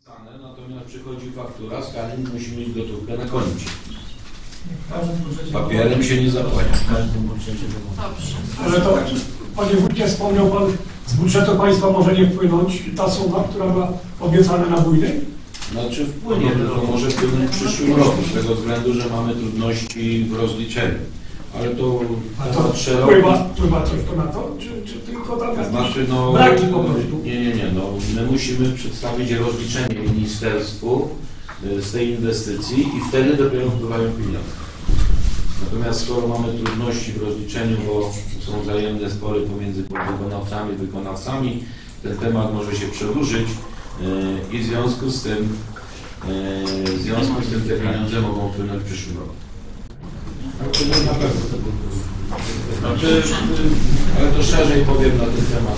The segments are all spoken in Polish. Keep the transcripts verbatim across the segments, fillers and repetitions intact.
Natomiast przychodzi faktura, skalin musi mieć gotówkę na koncie. Papierem się nie zapłaci. W każdym budżecie Dobrze. Ale to, panie wójcie, wspomniał pan, z budżetu państwa może nie wpłynąć ta suma, która była obiecana na Bujnej? Znaczy wpłynie, tylko może wpłynąć w przyszłym roku, z tego względu, że mamy trudności w rozliczeniu. Ale to, A to wpływa, wpływa coś to na to, czy, czy tylko tam jakieś znaczy, no, braki po prostu? Nie, nie, nie. No, my musimy przedstawić rozliczenie ministerstwu z tej inwestycji i wtedy dopiero wpływają pieniądze. Natomiast skoro mamy trudności w rozliczeniu, bo są wzajemne spory pomiędzy wykonawcami i wykonawcami, ten temat może się przedłużyć i w związku z tym, w związku z tym te pieniądze mogą wpłynąć w przyszłym roku. Na pewno. Znaczy, ale to szerzej powiem na ten temat.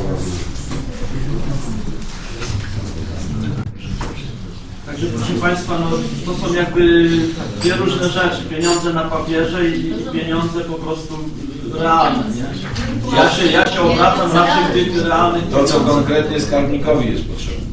Także proszę Państwa, no, to są jakby dwie różne rzeczy. Pieniądze na papierze i pieniądze po prostu realne. Nie? Ja, się, ja się obracam raczej w tych realnych. To, co konkretnie skarbnikowi jest potrzebne.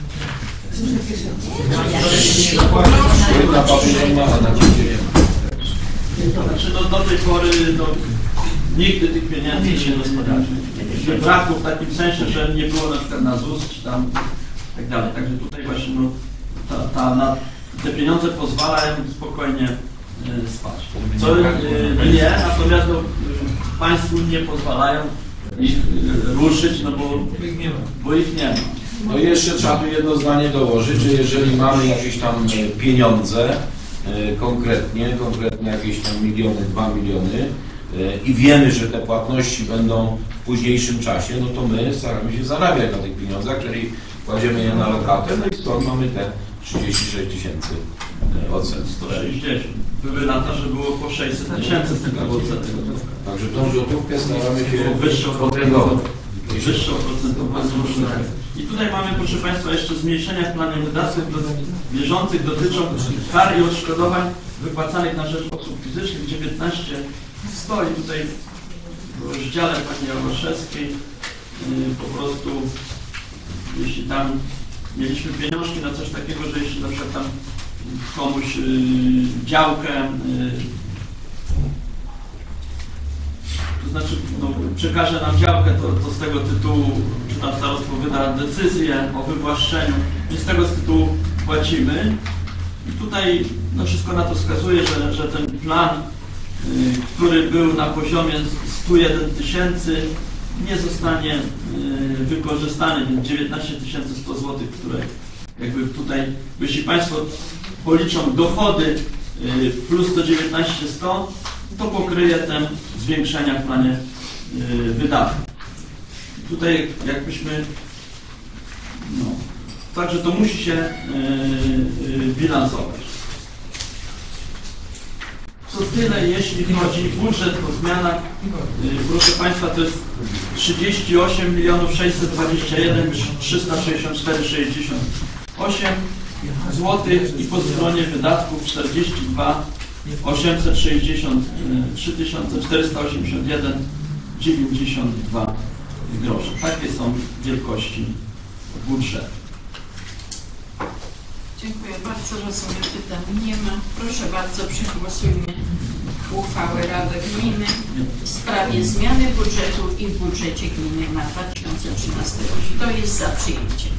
Na papierze ma, a na koncie nie ma. Znaczy, no, do tej pory no, nigdy tych pieniędzy się nie rozpoczęliśmy. Braku w takim sensie, że nie było na przykład na ZUS czy tam tak dalej. Także tutaj właśnie no, ta, ta, na, te pieniądze pozwalają spokojnie y, spać. Co y, nie, natomiast no, y, państwu nie pozwalają ich y, ruszyć, no bo, bo ich nie ma. No i jeszcze trzeba tu jedno zdanie dołożyć, że jeżeli mamy jakieś tam pieniądze, konkretnie, konkretnie jakieś tam miliony, dwa miliony i wiemy, że te płatności będą w późniejszym czasie, no to my staramy się zarabiać na tych pieniądzach, czyli kładziemy je na lokatę, no i stąd mamy te trzydzieści sześć tysięcy odset. sto sześćdziesiąt. Były lata, że było po sześćset tysięcy z tego odsetu. Także tą złotówkę staramy się wyższą potęgować. Wyższe oprocentowanie. I tutaj mamy, proszę Państwa, jeszcze zmniejszenia w planie wydatków do, bieżących dotyczą kar i odszkodowań wypłacanych na rzecz osób fizycznych, dziewiętnaście stoi tutaj w rozdziale pani Jaroszewskiej. Yy, po prostu, jeśli tam mieliśmy pieniążki na coś takiego, że jeśli na przykład tam komuś yy, działkę, yy, to znaczy no, przekaże nam działkę, to, to z tego tytułu, czy tam starostwo wyda decyzję o wywłaszczeniu i z tego z tytułu płacimy. I tutaj no, wszystko na to wskazuje, że, że ten plan, y, który był na poziomie stu jeden tysięcy, nie zostanie y, wykorzystany, więc dziewiętnaście tysięcy sto złotych, które jakby tutaj, jeśli Państwo policzą dochody y, plus sto dziewiętnaście sto, to pokryje ten zwiększenia w planie y, wydatków. Tutaj jakbyśmy, no, także to musi się y, y, bilansować. To tyle, jeśli chodzi o budżet po zmianach. Y, proszę Państwa, to jest trzydzieści osiem milionów sześćset dwadzieścia jeden tysięcy trzysta sześćdziesiąt cztery sześćdziesiąt osiem złotych i po stronie wydatków czterdzieści dwa osiemset sześćdziesiąt trzy tysiące czterysta osiemdziesiąt jeden dziewięćdziesiąt dwa grosze. Takie są wielkości budżetu. Dziękuję bardzo. Rozumiem, pytań nie ma. Proszę bardzo, przegłosujmy uchwałę Rady Gminy w sprawie zmiany budżetu i w budżecie gminy na dwa tysiące trzynasty rok. Kto jest za przyjęciem?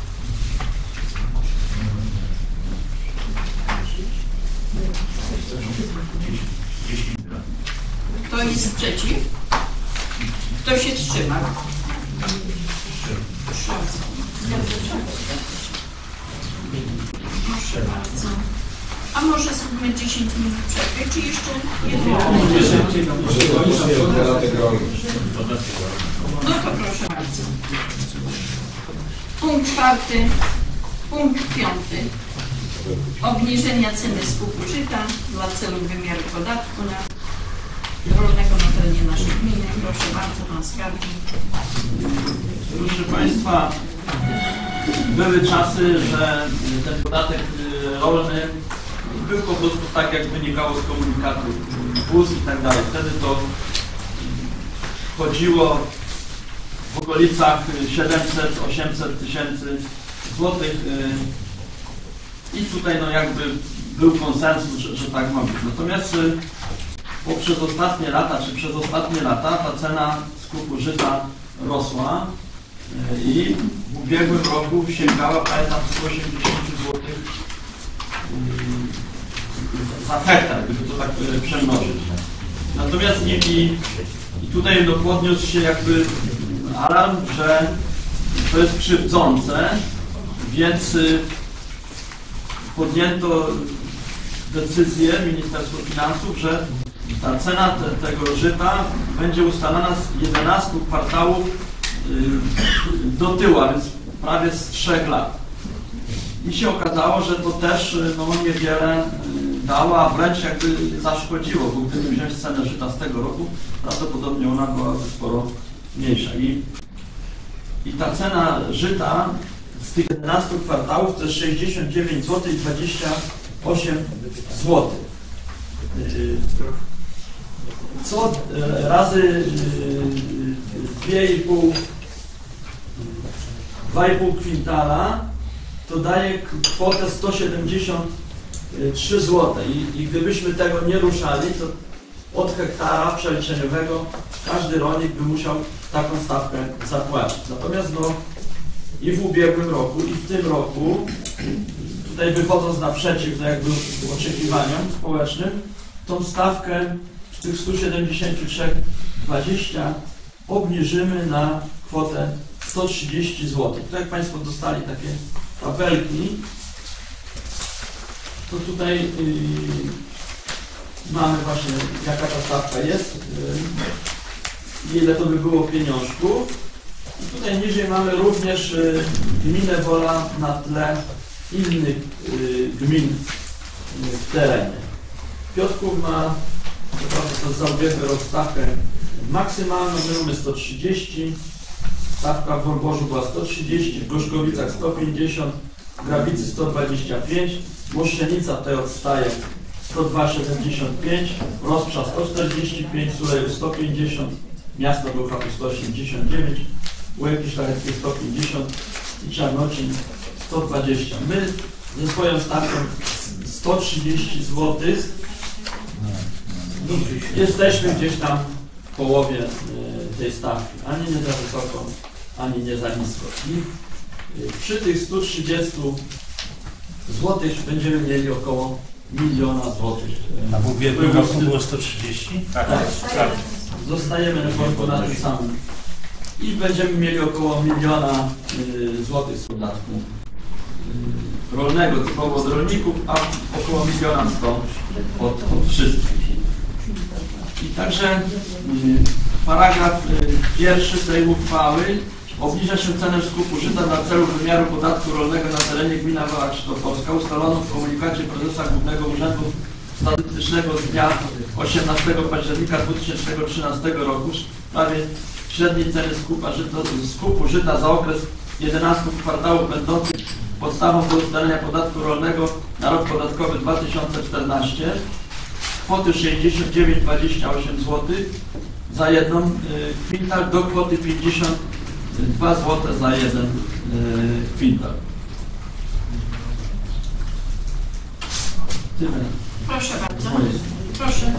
Kto jest przeciw? Kto się wstrzymał? Proszę bardzo. A może zróbmy dziesięć minut przerwy, czy jeszcze jedno? No to proszę bardzo. Punkt czwarty. Punkt piąty. Obniżenia ceny współżycia dla celów wymiaru podatku na rolnego na terenie naszej gminy. Proszę bardzo, pan skarbnik. Proszę Państwa, były czasy, że ten podatek rolny był po prostu tak, jak wynikało z komunikatu W U S i tak dalej. Wtedy to chodziło w okolicach siedemset osiemset tysięcy złotych i tutaj no jakby był konsensus, że, że tak ma być. Natomiast poprzez ostatnie lata, czy przez ostatnie lata ta cena skupu żyta rosła i w ubiegłym roku sięgała prawie tam sto osiemdziesiąt złotych za hektar, gdyby to tak przemnożyć. Natomiast i, i, i tutaj no, podniósł się jakby alarm, że to jest krzywdzące, więc podjęto decyzję Ministerstwa Finansów, że ta cena te, tego żyta będzie ustalana z jedenastu kwartałów yy, do tyłu, a więc prawie z trzech lat. I się okazało, że to też no, niewiele dało, a wręcz jakby zaszkodziło, bo gdyby wziąć cenę żyta z tego roku, prawdopodobnie ona byłaby sporo mniejsza. I, i ta cena żyta z tych jedenastu kwartałów to jest sześćdziesiąt dziewięć złotych dwadzieścia osiem złotych. Co razy dwa i pół kwintala to daje kwotę sto siedemdziesiąt trzy złote. I, I gdybyśmy tego nie ruszali, to od hektara przeliczeniowego każdy rolnik by musiał taką stawkę zapłacić. Natomiast no, i w ubiegłym roku, i w tym roku, tutaj wychodząc naprzeciw no jakby oczekiwaniom społecznym, tą stawkę z tych stu siedemdziesięciu trzech dwadzieścia obniżymy na kwotę sto trzydzieści złotych. To jak Państwo dostali takie tabelki, to tutaj yy, mamy właśnie jaka ta stawka jest, yy, ile to by było pieniążków. I tutaj niżej mamy również yy, gminę Wola na tle innych yy, gmin yy, w terenie. Piotrków ma, to prawda, to za ubiegły rok stawkę maksymalną, my mamy sto trzydzieści, stawka w Wolborzu była sto trzydzieści, w Gorzkowicach sto pięćdziesiąt, w Grabicy sto dwadzieścia pięć, Moszczenica tutaj odstaje sto dwa siedemdziesiąt pięć, Rozprza sto czterdzieści pięć, Sulejów sto pięćdziesiąt, Miasto Bełchatów sto osiemdziesiąt dziewięć, Łęki Szlacheckie sto pięćdziesiąt i Czarnocin sto dwadzieścia. My ze swoją stawką sto trzydzieści złotych jesteśmy gdzieś tam w połowie tej stawki, ani nie za wysoko, ani nie za nisko. I przy tych stu trzydziestu złotych będziemy mieli około miliona złotych. A w ubiegłym roku było sto trzydzieści? Tak, tak. Zostajemy na tym samym. I będziemy mieli około miliona y, złotych z podatku y, rolnego, typowo od rolników, a około miliona sto od, od wszystkich. I także y, paragraf y, pierwszy tej uchwały obniża się cenę skupu żyta na celu wymiaru podatku rolnego na terenie gmina Wola Krzyżopolska ustalono w komunikacie prezesa Głównego Urzędu Statystycznego z dnia osiemnastego października dwa tysiące trzynastego roku w sprawie średniej ceny skupa żyta, skupu żyta za okres jedenastu kwartałów będących podstawą do ustalenia podatku rolnego na rok podatkowy dwa tysiące czternasty, kwoty sześćdziesiąt dziewięć dwadzieścia osiem złotych za jedną y, kwintal do kwoty pięćdziesiąt dwa złote za jeden y, kwintal. Tyle. Proszę bardzo. Proszę.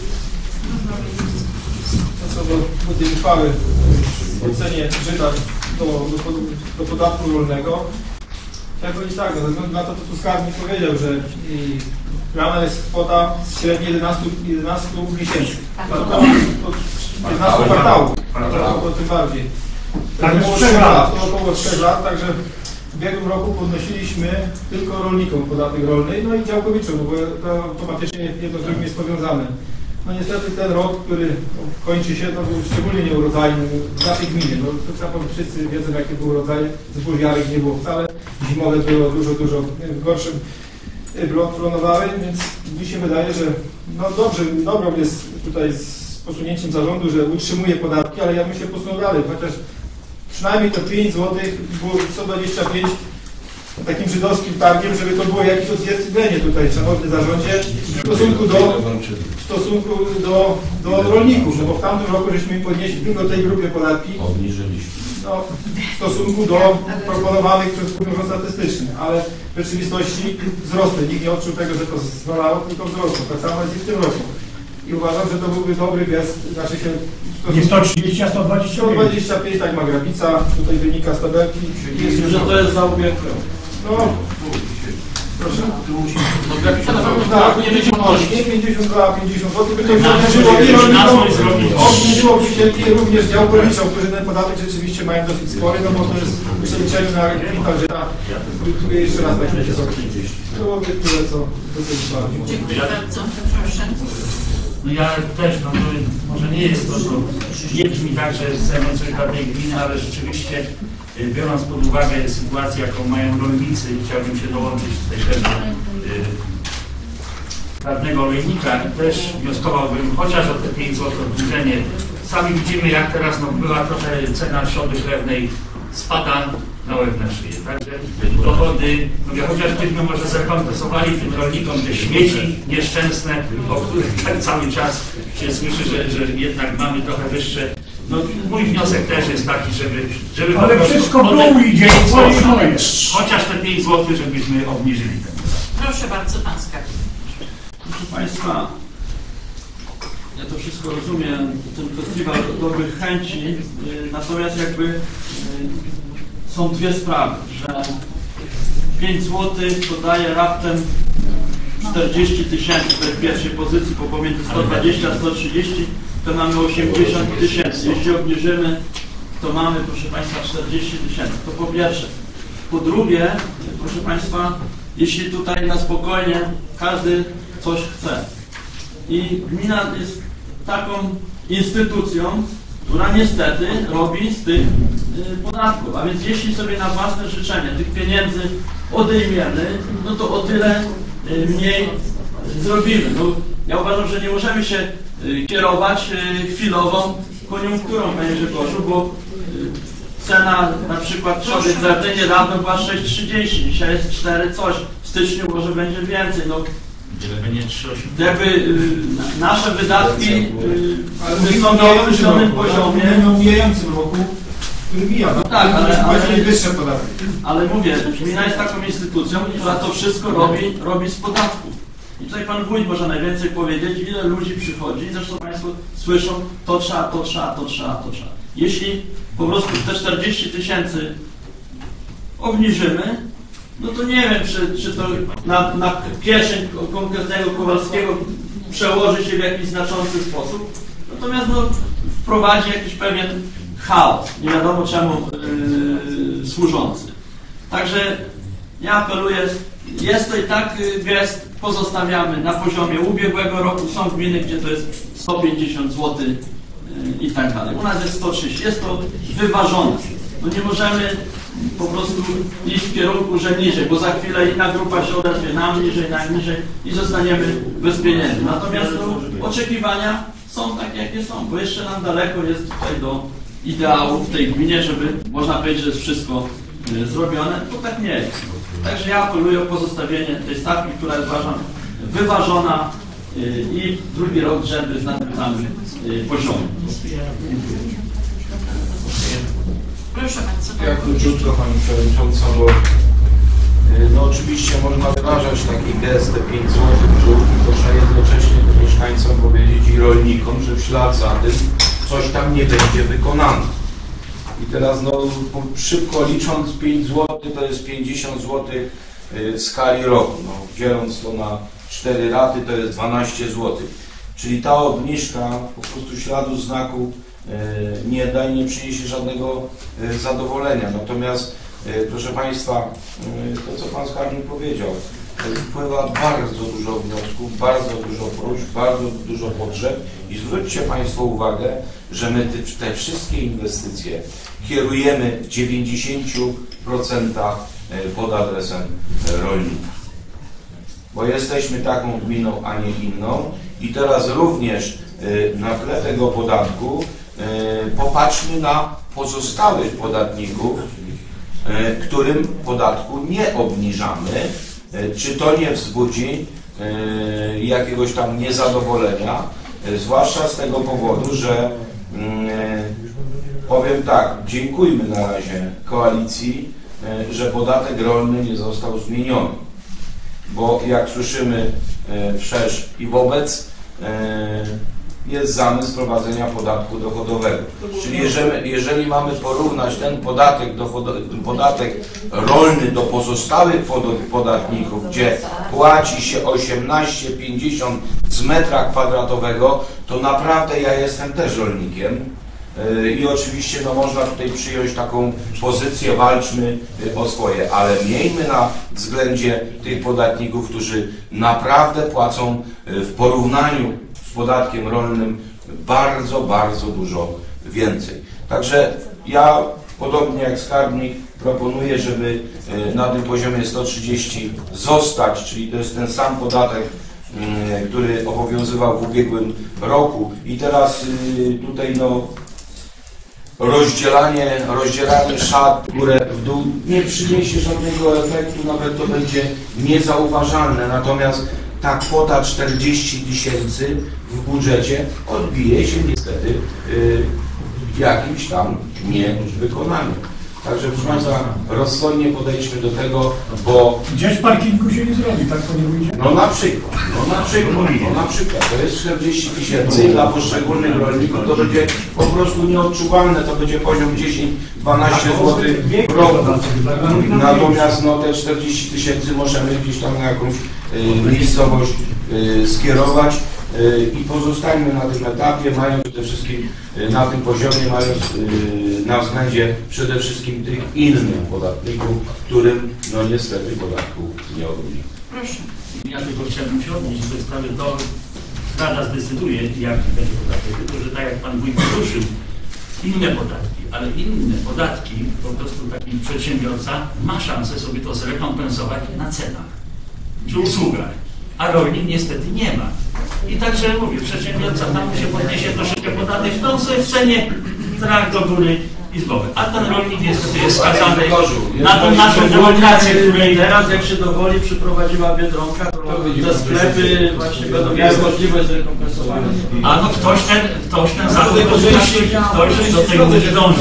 Co do, do tej uchwały w ocenie żyta do, do, do podatku rolnego, ja powiem tak, ze względu na to, co tu skarbnik powiedział, że i plana jest kwota średniej jedenastu miesięcy. To jedenastu kwartałów, to tym bardziej. To około trzech lat, to około trzech lat, także w ubiegłym roku podnosiliśmy tylko rolnikom podatek rolny, no i działkowiczom, bo to automatycznie jedno z drugim jest powiązane. No niestety ten rok, który kończy się, to był szczególnie nieurodzajny w naszej gminie. No, to trzeba powiedzieć, wszyscy wiedzą, jakie były rodzaje. Zbóż jarek nie było wcale. Zimowe było dużo, dużo gorszym planowały, więc mi się wydaje, że no dobrze, dobrą jest tutaj z posunięciem zarządu, że utrzymuje podatki, ale ja bym się posunął dalej, chociaż przynajmniej to pięć złotych, było sto dwadzieścia pięć takim żydowskim targiem, żeby to było jakieś odzwierciedlenie tutaj, szanowny zarządzie, w stosunku do, w stosunku do, do rolników, no bo w tamtym roku żeśmy im podnieśli tylko tej grupie podatki. Obniżyliśmy. no, w stosunku do proponowanych przez Urząd Statystyczny, ale w rzeczywistości wzrosły. Nikt nie odczuł tego, że to zwalało, tylko wzrosło. Tak samo jest i w tym roku. I uważam, że to byłby dobry gest, znaczy się... Nie sto trzydzieści, a sto dwadzieścia sto dwadzieścia pięć, tak ma Grabica, tutaj wynika z tabelki. Jest, że to jest za ubiegłym. No, proszę. No Grabica na pewno Tak, nie będzie nosić. nie pięćdziesiąt dwa, pięćdziesiąt złotych, by to Na obniżyło coś i rolnikom, zrobić. obniżyłoby się i również działkowniczą, którzy ten podatek rzeczywiście mają dosyć spory, no bo to jest w przeliczeniu na kwintal żyta, który jeszcze raz będzie wysoki. To byłoby tyle, co do tej uchwały. Dziękuję bardzo. Proszę. No ja też, no to może nie jest to, to nie brzmi tak, że chcemy coś dla tej gminy, ale rzeczywiście y, biorąc pod uwagę sytuację, jaką mają rolnicy, chciałbym się dołączyć tutaj też do y, radnego olejnika i też wnioskowałbym chociaż o te pięć złotych obniżenie. Sami widzimy, jak teraz no, była trochę cena trzody chlewnej spada na łeb na szyję. Także dochody, mówię, chociaż byśmy może zrekompensowali tym rolnikom te śmieci nieszczęsne, o których tak cały czas się słyszy, że, że jednak mamy trochę wyższe. No mój wniosek też jest taki, żeby... żeby Ale po prostu wszystko o te było idzie, pięć co jest złotych, moje. chociaż te pięć złotych, żebyśmy obniżyli ten. Proszę bardzo, pan skarbnik. Proszę Państwa, ja to wszystko rozumiem, ten festiwal dobrych chęci, yy, natomiast jakby yy, są dwie sprawy, że pięć złotych to daje raptem czterdzieści tysięcy w pierwszej pozycji, bo pomiędzy sto dwadzieścia a sto trzydzieści to mamy osiemdziesiąt tysięcy. Jeśli obniżymy, to mamy, proszę Państwa, czterdzieści tysięcy. To po pierwsze. Po drugie, proszę Państwa, jeśli tutaj na spokojnie każdy coś chce i gmina jest taką instytucją, która niestety robi z tych y, podatków, a więc jeśli sobie na własne życzenie tych pieniędzy odejmiemy, no to o tyle y, mniej y, zrobimy. No, ja uważam, że nie możemy się y, kierować y, chwilową koniunkturą, panie Grzegorzu, bo y, cena na przykład trzody chlebnej niedawno była sześć trzydzieści, dzisiaj jest cztery coś, w styczniu może będzie więcej. No, Będzie trzy osiemdziesiąt. jakby y, nasze wydatki y, Ale są mówimy na o mijającym określonym roku, ale poziomie, mówimy o mijającym roku, który mija. No tak, ale- ale- płacili wyższe podatki. ale mówię, gmina jest taką instytucją, która to wszystko robi, robi z podatków. I tutaj pan wójt może najwięcej powiedzieć, ile ludzi przychodzi, zresztą Państwo słyszą, to trzeba, to trzeba, to trzeba, to trzeba. Jeśli po prostu te czterdzieści tysięcy obniżymy, no to nie wiem, czy, czy to na, na kieszeń konkretnego Kowalskiego przełoży się w jakiś znaczący sposób. Natomiast no, wprowadzi jakiś pewien chaos, nie wiadomo czemu yy, służący. Także ja apeluję, jest to i tak gest, pozostawiamy na poziomie ubiegłego roku. Są gminy, gdzie to jest sto pięćdziesiąt złotych yy, i tak dalej. U nas jest sto trzydzieści. Jest to wyważone. No nie możemy po prostu iść w kierunku, że niżej, bo za chwilę inna grupa się odezwie nam niżej, nam niżej i zostaniemy bez pieniędzy. Natomiast no, oczekiwania są takie, jakie są, bo jeszcze nam daleko jest tutaj do ideału w tej gminie, żeby można powiedzieć, że jest wszystko y, zrobione. To tak nie jest. Także ja apeluję o pozostawienie tej stawki, która jest, uważam, wyważona y, i drugi rok z rzędu jest na tym samym y, poziomie. Proszę bardzo. Ja króciutko, Pani Przewodnicząca, bo y, no oczywiście można wyrażać taki gest, te pięć złotych w żółt, to trzeba jednocześnie tym mieszkańcom powiedzieć i rolnikom, że w ślad za tym coś tam nie będzie wykonane. I teraz no po- szybko licząc pięć złotych to jest pięćdziesiąt złotych y, w skali roku. No, dzieląc to na cztery raty to jest dwanaście złotych. Czyli ta obniżka po prostu śladu znaku y, nie da i nie przyniesie żadnego y, zadowolenia. Natomiast y, proszę Państwa, y, to co Pan Skarbnik powiedział, y, wpływa bardzo dużo wniosków, bardzo dużo próśb, bardzo dużo potrzeb i zwróćcie Państwo uwagę, że my te, te wszystkie inwestycje kierujemy w dziewięćdziesięciu procentach pod adresem rolnika. Bo jesteśmy taką gminą, a nie inną i teraz również na tle tego podatku popatrzmy na pozostałych podatników, którym podatku nie obniżamy. Czy to nie wzbudzi jakiegoś tam niezadowolenia, zwłaszcza z tego powodu, że powiem tak, dziękujmy na razie koalicji, e, że podatek rolny nie został zmieniony. Bo jak słyszymy e, wszerz i wobec, e, jest zamysł wprowadzenia podatku dochodowego. Czyli jeżeli, jeżeli mamy porównać ten podatek, dochodo- podatek rolny do pozostałych podatników, gdzie płaci się osiemnaście pięćdziesiąt z metra kwadratowego, to naprawdę ja jestem też rolnikiem. I oczywiście no, można tutaj przyjąć taką pozycję, walczmy o swoje, ale miejmy na względzie tych podatników, którzy naprawdę płacą w porównaniu z podatkiem rolnym bardzo, bardzo dużo więcej. Także ja, podobnie jak skarbnik, proponuję, żeby na tym poziomie sto trzydzieści zostać, czyli to jest ten sam podatek, który obowiązywał w ubiegłym roku. I teraz tutaj no rozdzielanie, rozdzielanie szat w górę, w dół nie przyniesie żadnego efektu, nawet to będzie niezauważalne. Natomiast ta kwota czterdzieści tysięcy w budżecie odbije się niestety yy, w jakimś tam niewykonaniu. Także proszę Państwa, rozsądnie podejdźmy do tego, bo... Gdzieś parkingu się nie zrobi, tak to nie wyjdzie? No na przykład, no na przykład, no na przykład, to jest czterdzieści tysięcy i dla poszczególnych rolników to będzie po prostu nieodczuwalne, to będzie poziom dziesięć do dwunastu złotych w roku. Natomiast no, te czterdzieści tysięcy możemy gdzieś tam na jakąś y, miejscowość y, skierować y, i pozostańmy na tym etapie, mając przede wszystkim y, na tym poziomie, mając y, na względzie przede wszystkim tych innych podatników, którym no niestety podatków nie odbili. Proszę. Ja tylko chciałbym się odnieść do tej sprawy, to Rada zdecyduje, jaki będzie podatek, tylko że tak jak Pan Wójt poruszył, inne podatki, ale inne podatki, po prostu taki przedsiębiorca ma szansę sobie to zrekompensować na cenach czy usługach, a rolnik niestety nie ma. I także mówię, przedsiębiorca tam mu się podniesie troszeczkę podatek, to on sobie w cenie trach do góry i zbowy. A ten rolnik niestety jest skazany na tą naszą demokrację, której teraz jak się dowoli przyprowadziła Biedronka, to te sklepy właśnie będą miały możliwość zrekompensowania. A no ktoś ten, ktoś ten zawód, ktoś do tego będzie dążył.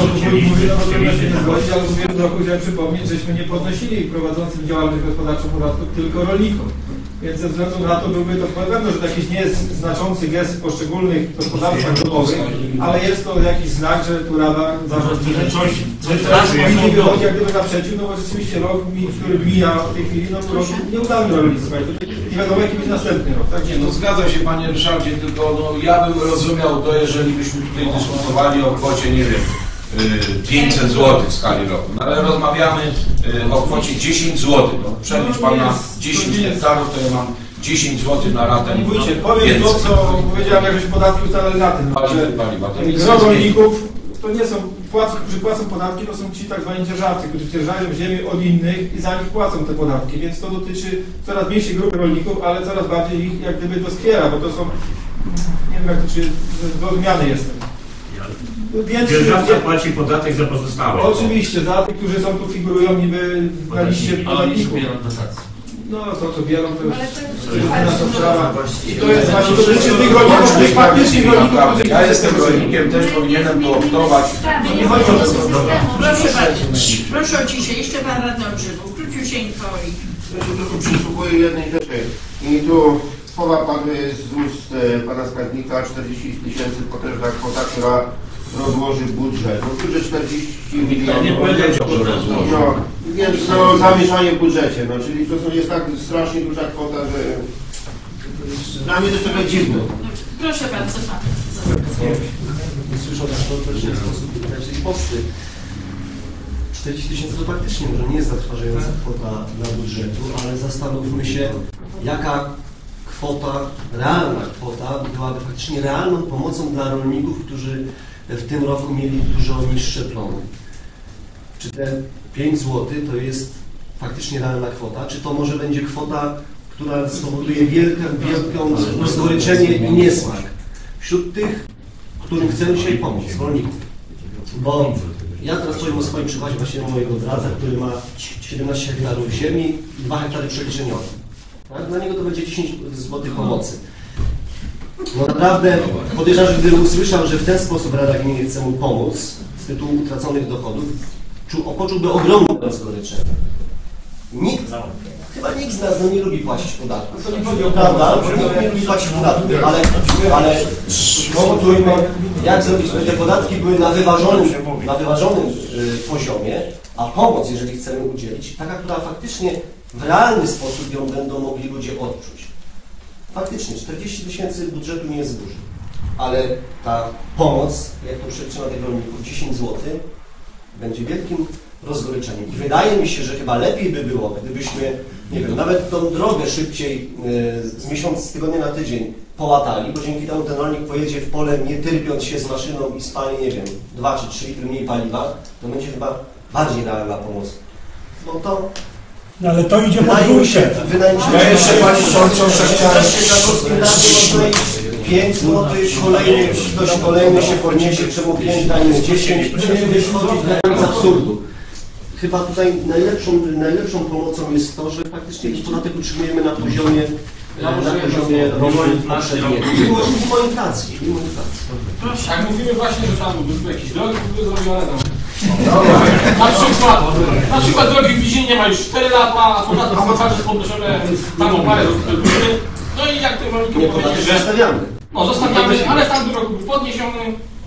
Ale w ubiegłym roku chciałem przypomnieć, żeśmy nie podnosili prowadzącym działalność gospodarczą podatku tylko rolnikom. Więc ze względu na to byłby to pewno, że to jakiś nie jest znaczący gest w poszczególnych gospodarstwach domowych, ale jest to jakiś znak, że tu Rada zarządza. Coś, coś Teraz powinni wychodzić jak gdyby naprzeciw, no bo rzeczywiście rok, który mija w tej chwili, no rok nieudany rolnictwa. Nie wiadomo jaki będzie następny rok. Tak? Nie, no zgadza się Panie Ryszardzie, tylko no, ja bym rozumiał to, jeżeli byśmy tutaj dyskutowali o kwocie, nie wiem, pięćset złotych w skali roku, no, ale rozmawiamy o kwocie dziesięć złotych. No, przelicz Pan na dziesięć hektarów, to ja mam dziesięć złotych na ratę. Panie Wójcie, powiem to, co powiedziałem, jak żeśmy podatki ustalali na tym, że Za rolników to nie są, płacą, którzy płacą podatki, to są ci tak zwani dzierżawcy, którzy dzierżają ziemię od innych i za nich płacą te podatki, więc to dotyczy coraz mniejszej grupy rolników, ale coraz bardziej ich jak gdyby doskwiera, bo to są, nie wiem jak to czy zrozumiany jestem. Więc, Dzierżawca płaci podatek za pozostałe. Oczywiście, za tych, którzy są tu figurują niby na liście podatników. No to co biorą, to już inna sprawa. I to jest właśnie to dotyczy tych rolników, tych faktycznych rolników. Ja jestem rolnikiem, też powinienem to optować. Nie chodzi o to. Proszę bardzo, proszę o ciszę. Jeszcze Pan Radny Odżywu. Króciusieńko i... Ja się tylko przysłuchuję jednej rzeczy. I tu słowa padły z ust e, Pana Skarbnika, czterdzieści tysięcy potężna kwota, która rozłoży budżet. No tu, że czterdzieści milionów. Nie powiedział, że rozłoży. No, więc no, zamieszanie w budżecie, no, czyli to są, jest tak strasznie duża kwota, że dla mnie to trochę dziwne. Proszę bardzo Pan. Usłyszał to też w sposób raczej posty. czterdzieści tysięcy to faktycznie może nie jest zatrważająca kwota dla budżetu, ale zastanówmy się, jaka kwota, realna kwota byłaby faktycznie realną pomocą dla rolników, którzy w tym roku mieli dużo niższe plony. Czy te pięć złotych to jest faktycznie realna kwota, czy to może będzie kwota, która spowoduje wielkie, wielką rozgoryczenie i niesmak wśród tych, którym chcemy dzisiaj pomóc, rolników. Bo ja teraz powiem o swoim przykładzie właśnie mojego brata, który ma siedemnaście hektarów ziemi i dwa hektary przeliczeniowe. Tak? Dla niego to będzie dziesięć złotych pomocy. No naprawdę podejrzewam, że gdyby usłyszał, że w ten sposób Rada Gminy chce mu pomóc, tytułu utraconych dochodów, czu, poczułby ogromne rozgoryczenie. Nikt, chyba nikt z nas no, nie lubi płacić podatków. To nie chodzi o prawda, że nikt nie lubi płacić podatków, ale, ale powodujmy, jak zrobić, żeby te podatki były na wyważonym, na wyważonym y, poziomie, a pomoc, jeżeli chcemy udzielić, taka, która faktycznie w realny sposób ją będą mogli ludzie odczuć. Faktycznie czterdzieści tysięcy budżetu nie jest dużo, ale ta pomoc, jak to przelicza na tych rolników, dziesięć złotych, będzie wielkim rozgoryczeniem. I wydaje mi się, że chyba lepiej by było, gdybyśmy, nie wiem, nawet tą drogę szybciej yy, z miesiąca, z tygodnia na tydzień połatali, bo dzięki temu ten rolnik pojedzie w pole, nie tyrpiąc się z maszyną i spali, nie wiem, dwa czy trzy litry mniej paliwa, to będzie chyba bardziej realna pomoc. No to... No ale to idzie pod Wydaje mi się, budżet. wydaje mi się, Ja jeszcze Pani Przewodnicząca chciałem... pięć złotych, kolejny, ktoś kolejny się podniesie, czemu pięć, daje dziesięć, będzie schodzić na granic absurdu. Chyba tutaj najlepszą, najlepszą pomocą jest to, że faktycznie ten podatek utrzymujemy na poziomie, na poziomie rolników poprzedniego. Mimo, mimo inflacji, mimo inflacji. Jak mówimy właśnie, że tam były jakieś drogi, były zrobione tam. Na przykład, na przykład drogi w Widzinie ma już cztery lata, a podatki są cały czas podnoszone tam o parę złotych. No i jak tym rolnikom Nie, powiedzieć, podatek że zostawiamy. no zostawiamy, ale w tamtym roku był podniesiony,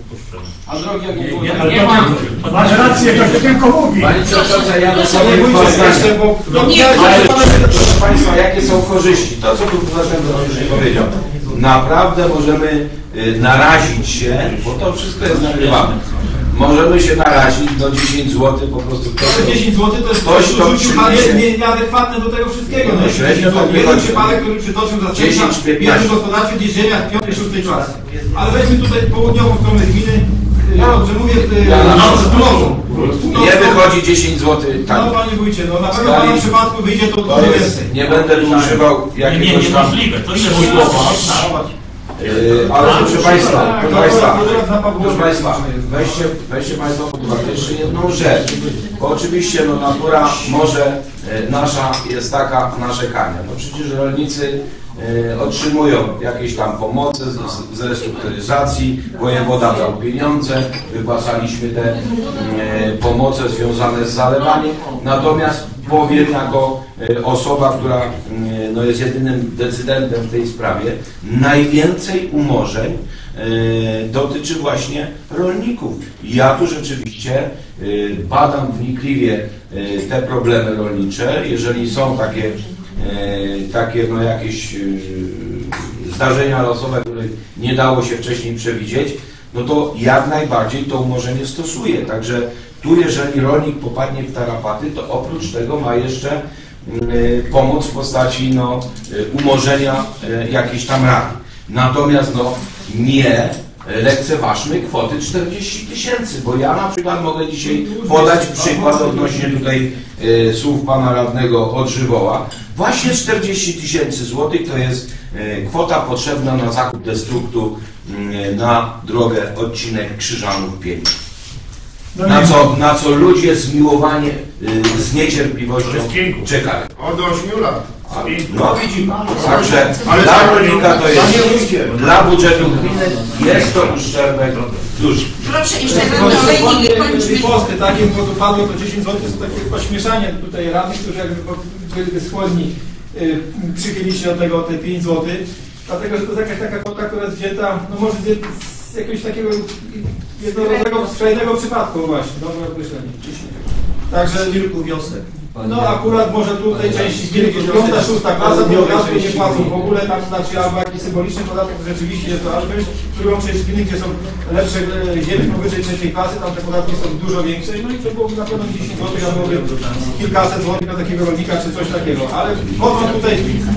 a drogi jak nie było, Nie, nie, ale nie to ma. nie- Masz rację, to się tylko mówi. Pani Przewodnicząca, ja do sobie Nie bójcie się jeszcze, bo... No, Nie, ale proszę Państwa, jakie są korzyści? To, co tu następny Andrzej powiedział. Naprawdę możemy y, narazić się, bo to wszystko jest nagrywane. Możemy się narazić do dziesięć złotych po prostu. To dziesięć złotych to jest Ktoś to rzucił, ale przyniesie. nie, nieadekwatne do tego wszystkiego. No, No, jeśli średnio dziesięć złotych. tak nie Jeden chodzi. przypadek, który przytoczył zastępca dziesięć, w piętnaście. jednym gospodarstwie gdzieś ziemia w piątej, szóstej klasy. Ale weźmy tutaj południową stronę gminy, ja dobrze mówię, Ja na no, północą. Nie wychodzi dziesięć złotych No tak. panie wójcie, no na pewno w Skali- panem przypadku wyjdzie to To dużo jest, więcej. nie będę tu używał Nie, nie, jakiegoś tam niemożliwe. To ile słowa. Yy, ale proszę Państwa, proszę Państwa, proszę Państwa, weźcie, weźcie Państwo pod uwagę jeszcze jedną rzecz, bo oczywiście no, natura może e, nasza jest taka narzekania. No przecież rolnicy e, otrzymują jakieś tam pomoce z, z restrukturyzacji, wojewoda dał pieniądze, wypłacaliśmy te e, pomoce związane z zalewaniem, natomiast powiem jako e, osoba, która e, no, jest jedynym decydentem w tej sprawie, najwięcej umorzeń e, dotyczy właśnie rolników. Ja tu rzeczywiście e, badam wnikliwie e, te problemy rolnicze. Jeżeli są takie, e, takie no, jakieś e, zdarzenia losowe, których nie dało się wcześniej przewidzieć, no to jak najbardziej to umorzenie stosuje. Także tu, jeżeli rolnik popadnie w tarapaty, to oprócz tego ma jeszcze y, pomoc w postaci no, y, umorzenia y, jakiejś tam raty. Natomiast no, nie lekceważmy kwoty czterdzieści tysięcy, bo ja na przykład mogę dzisiaj podać przykład odnośnie tutaj y, słów pana radnego Odżywoła. Właśnie czterdzieści tysięcy złotych to jest y, kwota potrzebna na zakup destruktu y, na drogę odcinek Krzyżanów-Pień. Na co, na co ludzie zmiłowanie, y, z niecierpliwością czekają. Od ośmiu lat. A, no widzi pan. Także dla rolnika to jest, dla budżetu gminy jest to uszczerbek duży. Proszę jeszcze raz dalej, nie kończmy. Posty takie, bo tu padło to dziesięć złotych, to takie ośmieszanie tutaj radnych, którzy jakby byli skłonni y, przychylić się do tego o te pięć złotych, dlatego że to jest jakaś taka kwota, która jest wzięta, no może z, z jakiegoś takiego jednorodnego, skrajnego przypadku właśnie, dobre określenie. Także Kilku wiosek. no akurat może tutaj części gminy, gdzie piąta, szósta klasa, to podatku nie płacą w ogóle, tam znaczy albo jakiś symboliczny podatek, to rzeczywiście jest to, ale też drugą część gminy, gdzie są lepsze e, ziemi powyżej trzeciej klasy, tam te podatki są dużo większe, no i to byłoby na pewno dziesięć złotych, albo kilkaset złotych dla takiego rolnika, czy coś takiego, ale wchodzą tutaj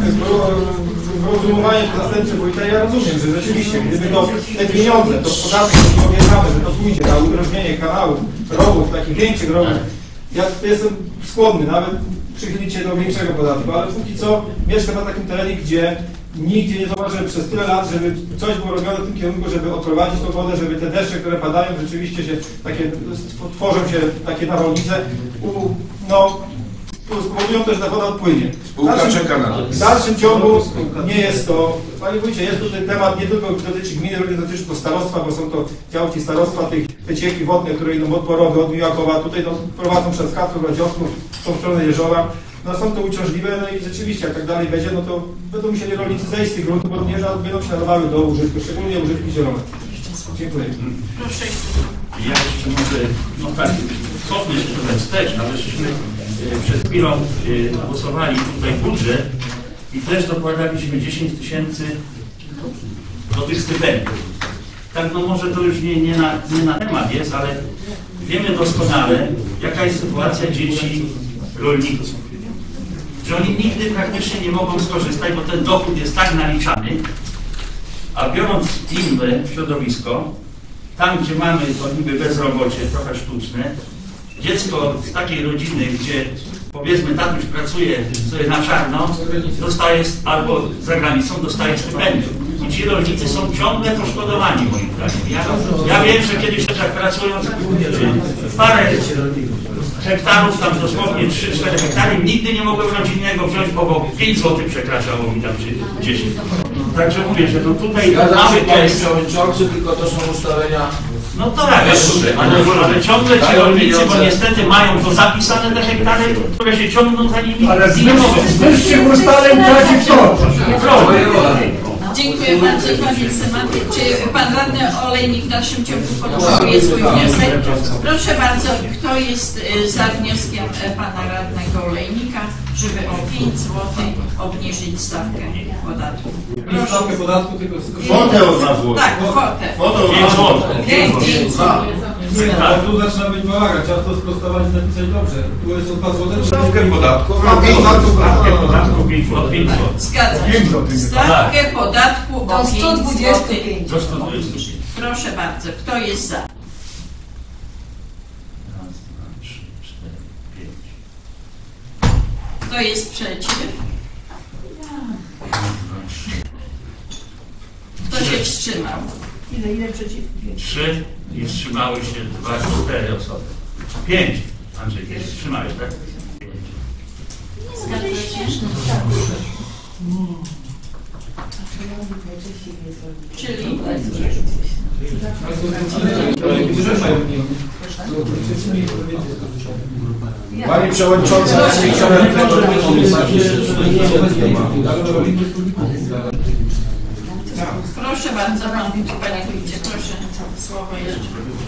w rozumowanie zastępcy wójta, ja rozumiem, że rzeczywiście, gdyby to, te pieniądze, to podatek, który obiecamy, że to pójdzie na udrożnienie kanałów, rowów, takich większych rowów, ja jestem skłonny nawet przychylić się do większego podatku, ale póki co mieszkam na takim terenie, gdzie nigdzie nie zauważyłem przez tyle lat, żeby coś było robione w tym kierunku, żeby odprowadzić tą wodę, żeby te deszcze, które padają, rzeczywiście się takie, tworzą się takie nawałnice, u, no, spowodują też, że ta woda odpłynie. Spółka Dalszym- czeka na to. W dalszym ciągu nie jest to, Panie Wójcie, jest tutaj temat nie tylko dotyczy gminy, również dotyczy to starostwa, bo są to działki starostwa, tych, te cieki wodne, które idą od Borowy, od Miłakowa, tutaj no, prowadzą przez Kastrów, Radziosłów, w tą stronę Jeżowa. No są to uciążliwe, no i rzeczywiście, jak tak dalej będzie, no to będą musieli rolnicy zejść z tych gruntów, bo również będą się nadawały do użytku, szczególnie użytki zielone. Dziękuję. Proszę. Ja jeszcze może, no tak, cofnę się trochę wstecz, ale żeśmy e, przed chwilą e, głosowali tutaj budżet i też dokładaliśmy dziesięć tysięcy do tych stypendiów. Tak, no może to już nie, nie, na, nie na temat jest, ale wiemy doskonale, jaka jest sytuacja dzieci rolników. Że oni nigdy praktycznie nie mogą skorzystać, bo ten dochód jest tak naliczany, a biorąc inne środowisko, tam gdzie mamy to niby bezrobocie, trochę sztuczne, dziecko z takiej rodziny, gdzie powiedzmy tatuś pracuje sobie na czarno, dostaje albo za granicą dostaje stypendium. I ci rolnicy są ciągle poszkodowani moim zdaniem. Ja, ja wiem, że kiedyś tak pracując w parę hektarów, tam dosłownie trzy cztery hektary, nigdy nie mogłem rodzinnego wziąć, bo pięć złotych przekraczało mi tam czy dziesięć. Także mówię, że to tutaj mamy test. Przewodniczący, tylko to są ustalenia. No to tak, ale, ale ciągle ci rolnicy, bo niestety mają to zapisane te hektary, które się ciągną za nimi. Ale z wyższych ustaleń traci kto? Dziękuję bardzo, koniec tematu. Czy pan radny Olejnik w dalszym ciągu podtrzymuje swój wniosek? Proszę bardzo, kto jest y, za wnioskiem y, pana radnego Olejnika, żeby o pięć złotych obniżyć stawkę podatku? Nie stawkę podatku, tylko Kwotę o dwa złote. Tak, kwotę. Kwotę o pięć dwa złote. pięć złotych. Ale tu zaczyna być bałagan, trzeba to sprostować i napisać dobrze. Tu jest o dwa złote, Stawkę podatku. Stawkę podatku pięć złotych. Zgadzam się. Stawkę podatku o pięć złotych. Do stu dwudziestu. Proszę bardzo, kto jest za? Raz, dwa, trzy, cztery, pięć. Kto jest przeciw? Kto się wstrzymał? Ile, ile przeciw? Trzy i wstrzymały się dwa, cztery osoby. Pięć. Andrzej, kiedy wstrzymałeś, tak? Zgadza się? Czyli? Pani Przewodnicząca, Proszę bardzo, pan Panie Wójcie, proszę, słowo jeszcze.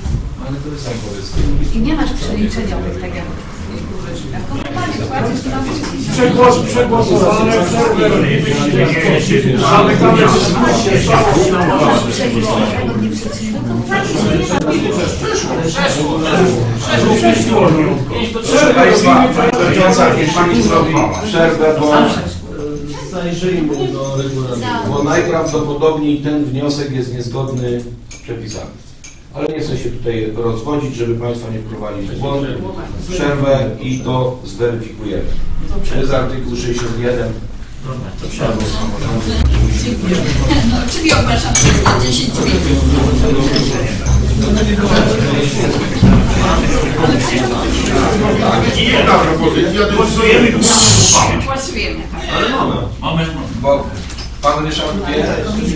I nie masz przeliczeniowych, tak jak jako normalnie płacisz, to tam Przegłos, przegłosowane, zamykamy dyskusję. proszę Państwa, Przewodnicząca, niech Pani zrobi przerwę, bo, Zajrzyjmy do regulaminu. bo najprawdopodobniej ten wniosek jest niezgodny z przepisami. Ale nie chcę się tutaj rozwodzić, żeby Państwa nie wprowadzić w błąd. Przerwę i to zweryfikujemy. To jest artykuł sześćdziesiąt jeden. To przerwę. Dziękuję. No, czyli ogłaszam przerwę dziesięć minut. Nie, głosujemy. Głosujemy. Ale moment, Moment. bo Pan Ryszard wie,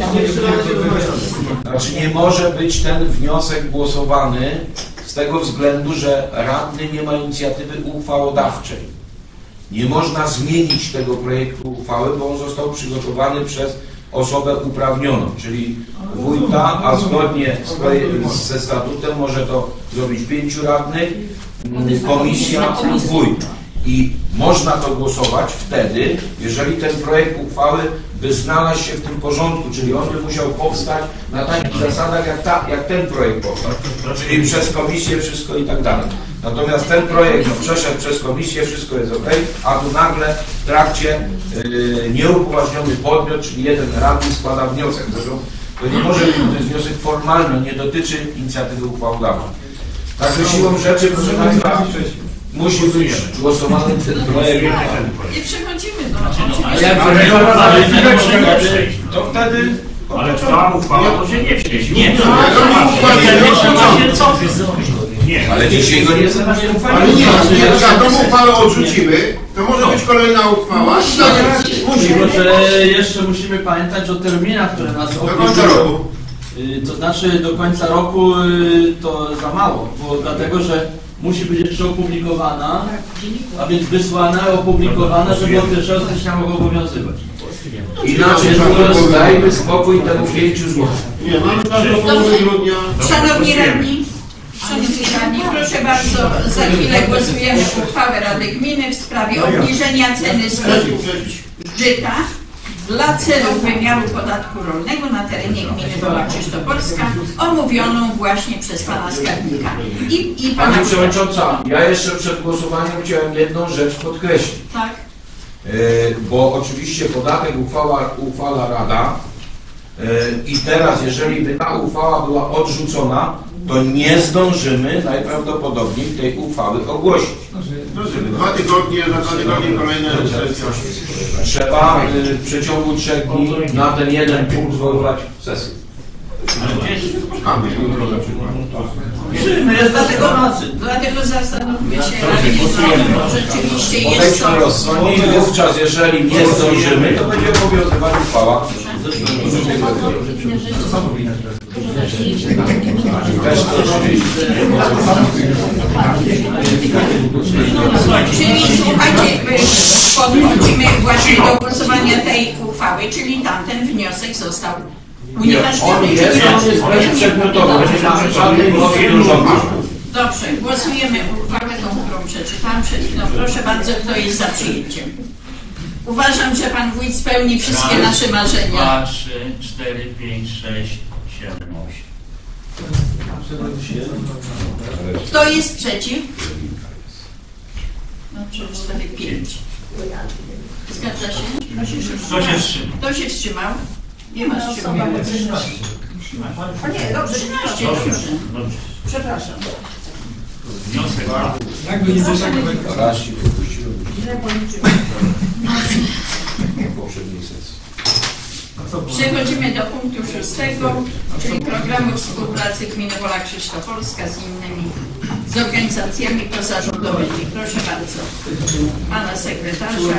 znaczy nie może być ten wniosek głosowany z tego względu, że radny nie ma inicjatywy uchwałodawczej. Nie można zmienić tego projektu uchwały, bo on został przygotowany przez osobę uprawnioną, czyli wójta, a zgodnie z projek- ze statutem może to zrobić pięciu radnych, komisja lub wójt. I można to głosować wtedy, jeżeli ten projekt uchwały by znalazł się w tym porządku, czyli on by musiał powstać na takich zasadach, jak, ta, jak ten projekt powstał, czyli przez komisję wszystko i tak dalej. Natomiast ten projekt no, przeszedł przez komisję, wszystko jest ok, a tu nagle w trakcie yy, nieupoważniony podmiot, czyli jeden radny składa wniosek. Zresztą to nie może być, to jest wniosek formalny, nie dotyczy inicjatywy uchwałodawczej. Także siłą rzeczy, proszę Państwa, musi być głosowany ten projekt. I przechodzimy do Ale jak To wtedy... Ale trwa uchwała, to się nie przejść. Nie, to nie trzeba się cofnąć. Nie, Ale dzisiaj go nie zamiast Ale nie, nie, jak tą uchwałę odrzucimy, to może być kolejna uchwała. Musi, bo że jeszcze musimy pamiętać o terminach, które nas Do końca roku. Y, To znaczy do końca roku y, to za mało, bo dlatego, że musi być jeszcze opublikowana, a więc wysłana, opublikowana, żeby od pierwszego stycznia mogło obowiązywać. Inaczej mówiąc, dajmy spokój temu pięciu złotych. Nie, mamy czas do połowy grudnia. Szanowni radni, szanowni radni, proszę bardzo, za chwilę głosujemy uchwałę Rady Gminy w sprawie obniżenia ceny sklepu żyta dla celów wymiaru podatku rolnego na terenie gminy Wola Krzysztoforska, omówioną właśnie przez pana skarbnika. I, i pana Pani Przewodnicząca, ja jeszcze przed głosowaniem chciałem jedną rzecz podkreślić. Tak. Yy, bo oczywiście podatek uchwała, uchwala Rada yy, i teraz, jeżeli by ta uchwała była odrzucona, to nie zdążymy najprawdopodobniej tej uchwały ogłosić. Dwa tygodnie, za dwa tygodnie kolejne sesje. Trzeba yy, w przeciągu trzech dni na ten jeden punkt zwoływać sesję. Musimy, jest dlatego nocy. Dlatego zastanówmy się, Rady Gminy, bo rzeczywiście jest Podejdźmy to... rozsądnie i wówczas, jeżeli nie zdążymy, to będzie obowiązywać uchwała. Też to Czyli słuchajcie, podchodzimy właśnie do głosowania tej uchwały, czyli tamten wniosek został on unieważniony. jest, on jest bezprzedmiotowy, nie mamy żadnej mowy do rządu. Dobrze, głosujemy uchwałę tą, którą przeczytałam przed chwilą. Proszę bardzo, kto jest za przyjęciem? Uważam, że pan wójt spełni wszystkie nasze marzenia. dwa, trzy, cztery, pięć, sześć, siedem, osiem. Kto jest przeciw? No, trzy, cztery, pięć. Zgadza się? Kto się wstrzymał? Kto się wstrzymał? Nie ma wstrzymania. O nie, dobrze, trzynaście, dobrze. Dobrze. przepraszam. Wniosek. Jakby nie coś Raz się wypuściłem Źle policzyłem. w poprzedniej sesji. Przechodzimy do punktu szóstego, czyli programu współpracy gminy Wola Krzysztoforska z innymi, z organizacjami pozarządowymi. Proszę bardzo, pana sekretarza.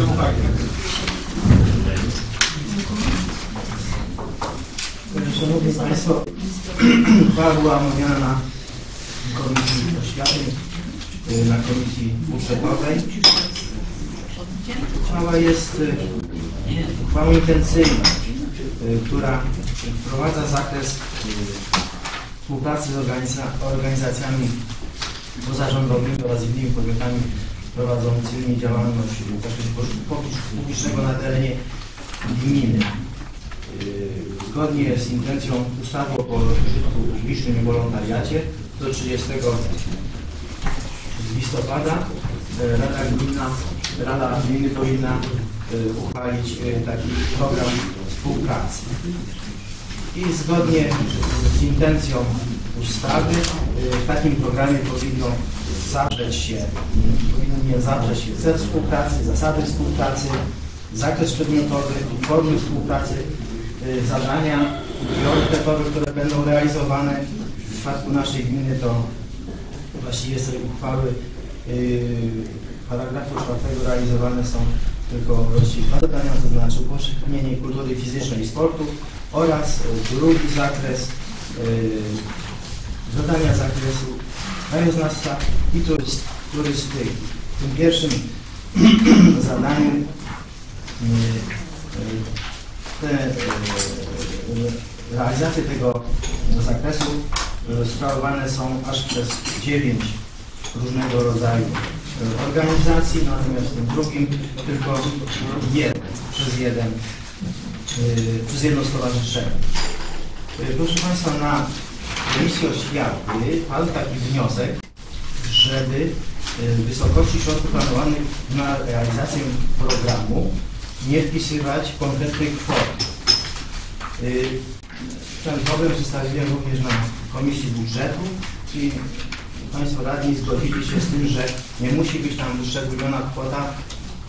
Szanowni Państwo, uchwała była omawiana na Komisji Oświaty, na Komisji Budżetowej. Uchwała jest uchwałą intencyjną, która wprowadza zakres współpracy z organiza- organizacjami pozarządowymi oraz innymi podmiotami prowadzącymi działalność w zakresie pożytku publicznego na terenie gminy. Zgodnie z intencją ustawy o pożytku publicznym i wolontariacie do trzydziestego listopada Rada Gmina, Rada Gminy powinna uchwalić taki program współpracy. I zgodnie z intencją ustawy w takim programie powinno zawrzeć się, powinien zawrzeć się cel współpracy, zasady współpracy, zakres przedmiotowy, formy współpracy, zadania priorytetowe, które będą realizowane. W przypadku naszej gminy to właściwie z tej uchwały yy, paragrafu czwartego realizowane są tylko właściwie dwa zadania, to znaczy upowszechnienie kultury fizycznej i sportu oraz drugi zakres yy, zadania z zakresu krajoznawstwa i turyst, turystyki. W tym pierwszym zadaniu yy, yy, te yy, realizacje tego zakresu sprawowane są aż przez dziewięć różnego rodzaju organizacji, natomiast w tym drugim tylko jeden, przez jeden, yy, przez jedno stowarzyszenie. Yy, proszę Państwa, na Komisji Oświaty padł taki wniosek, żeby yy, wysokości środków planowanych na realizację programu nie wpisywać konkretnej kwoty. Yy, ten problem przedstawiłem również na Komisji Budżetu i Państwo radni zgodzili się z tym, że nie musi być tam wyszczególniona kwota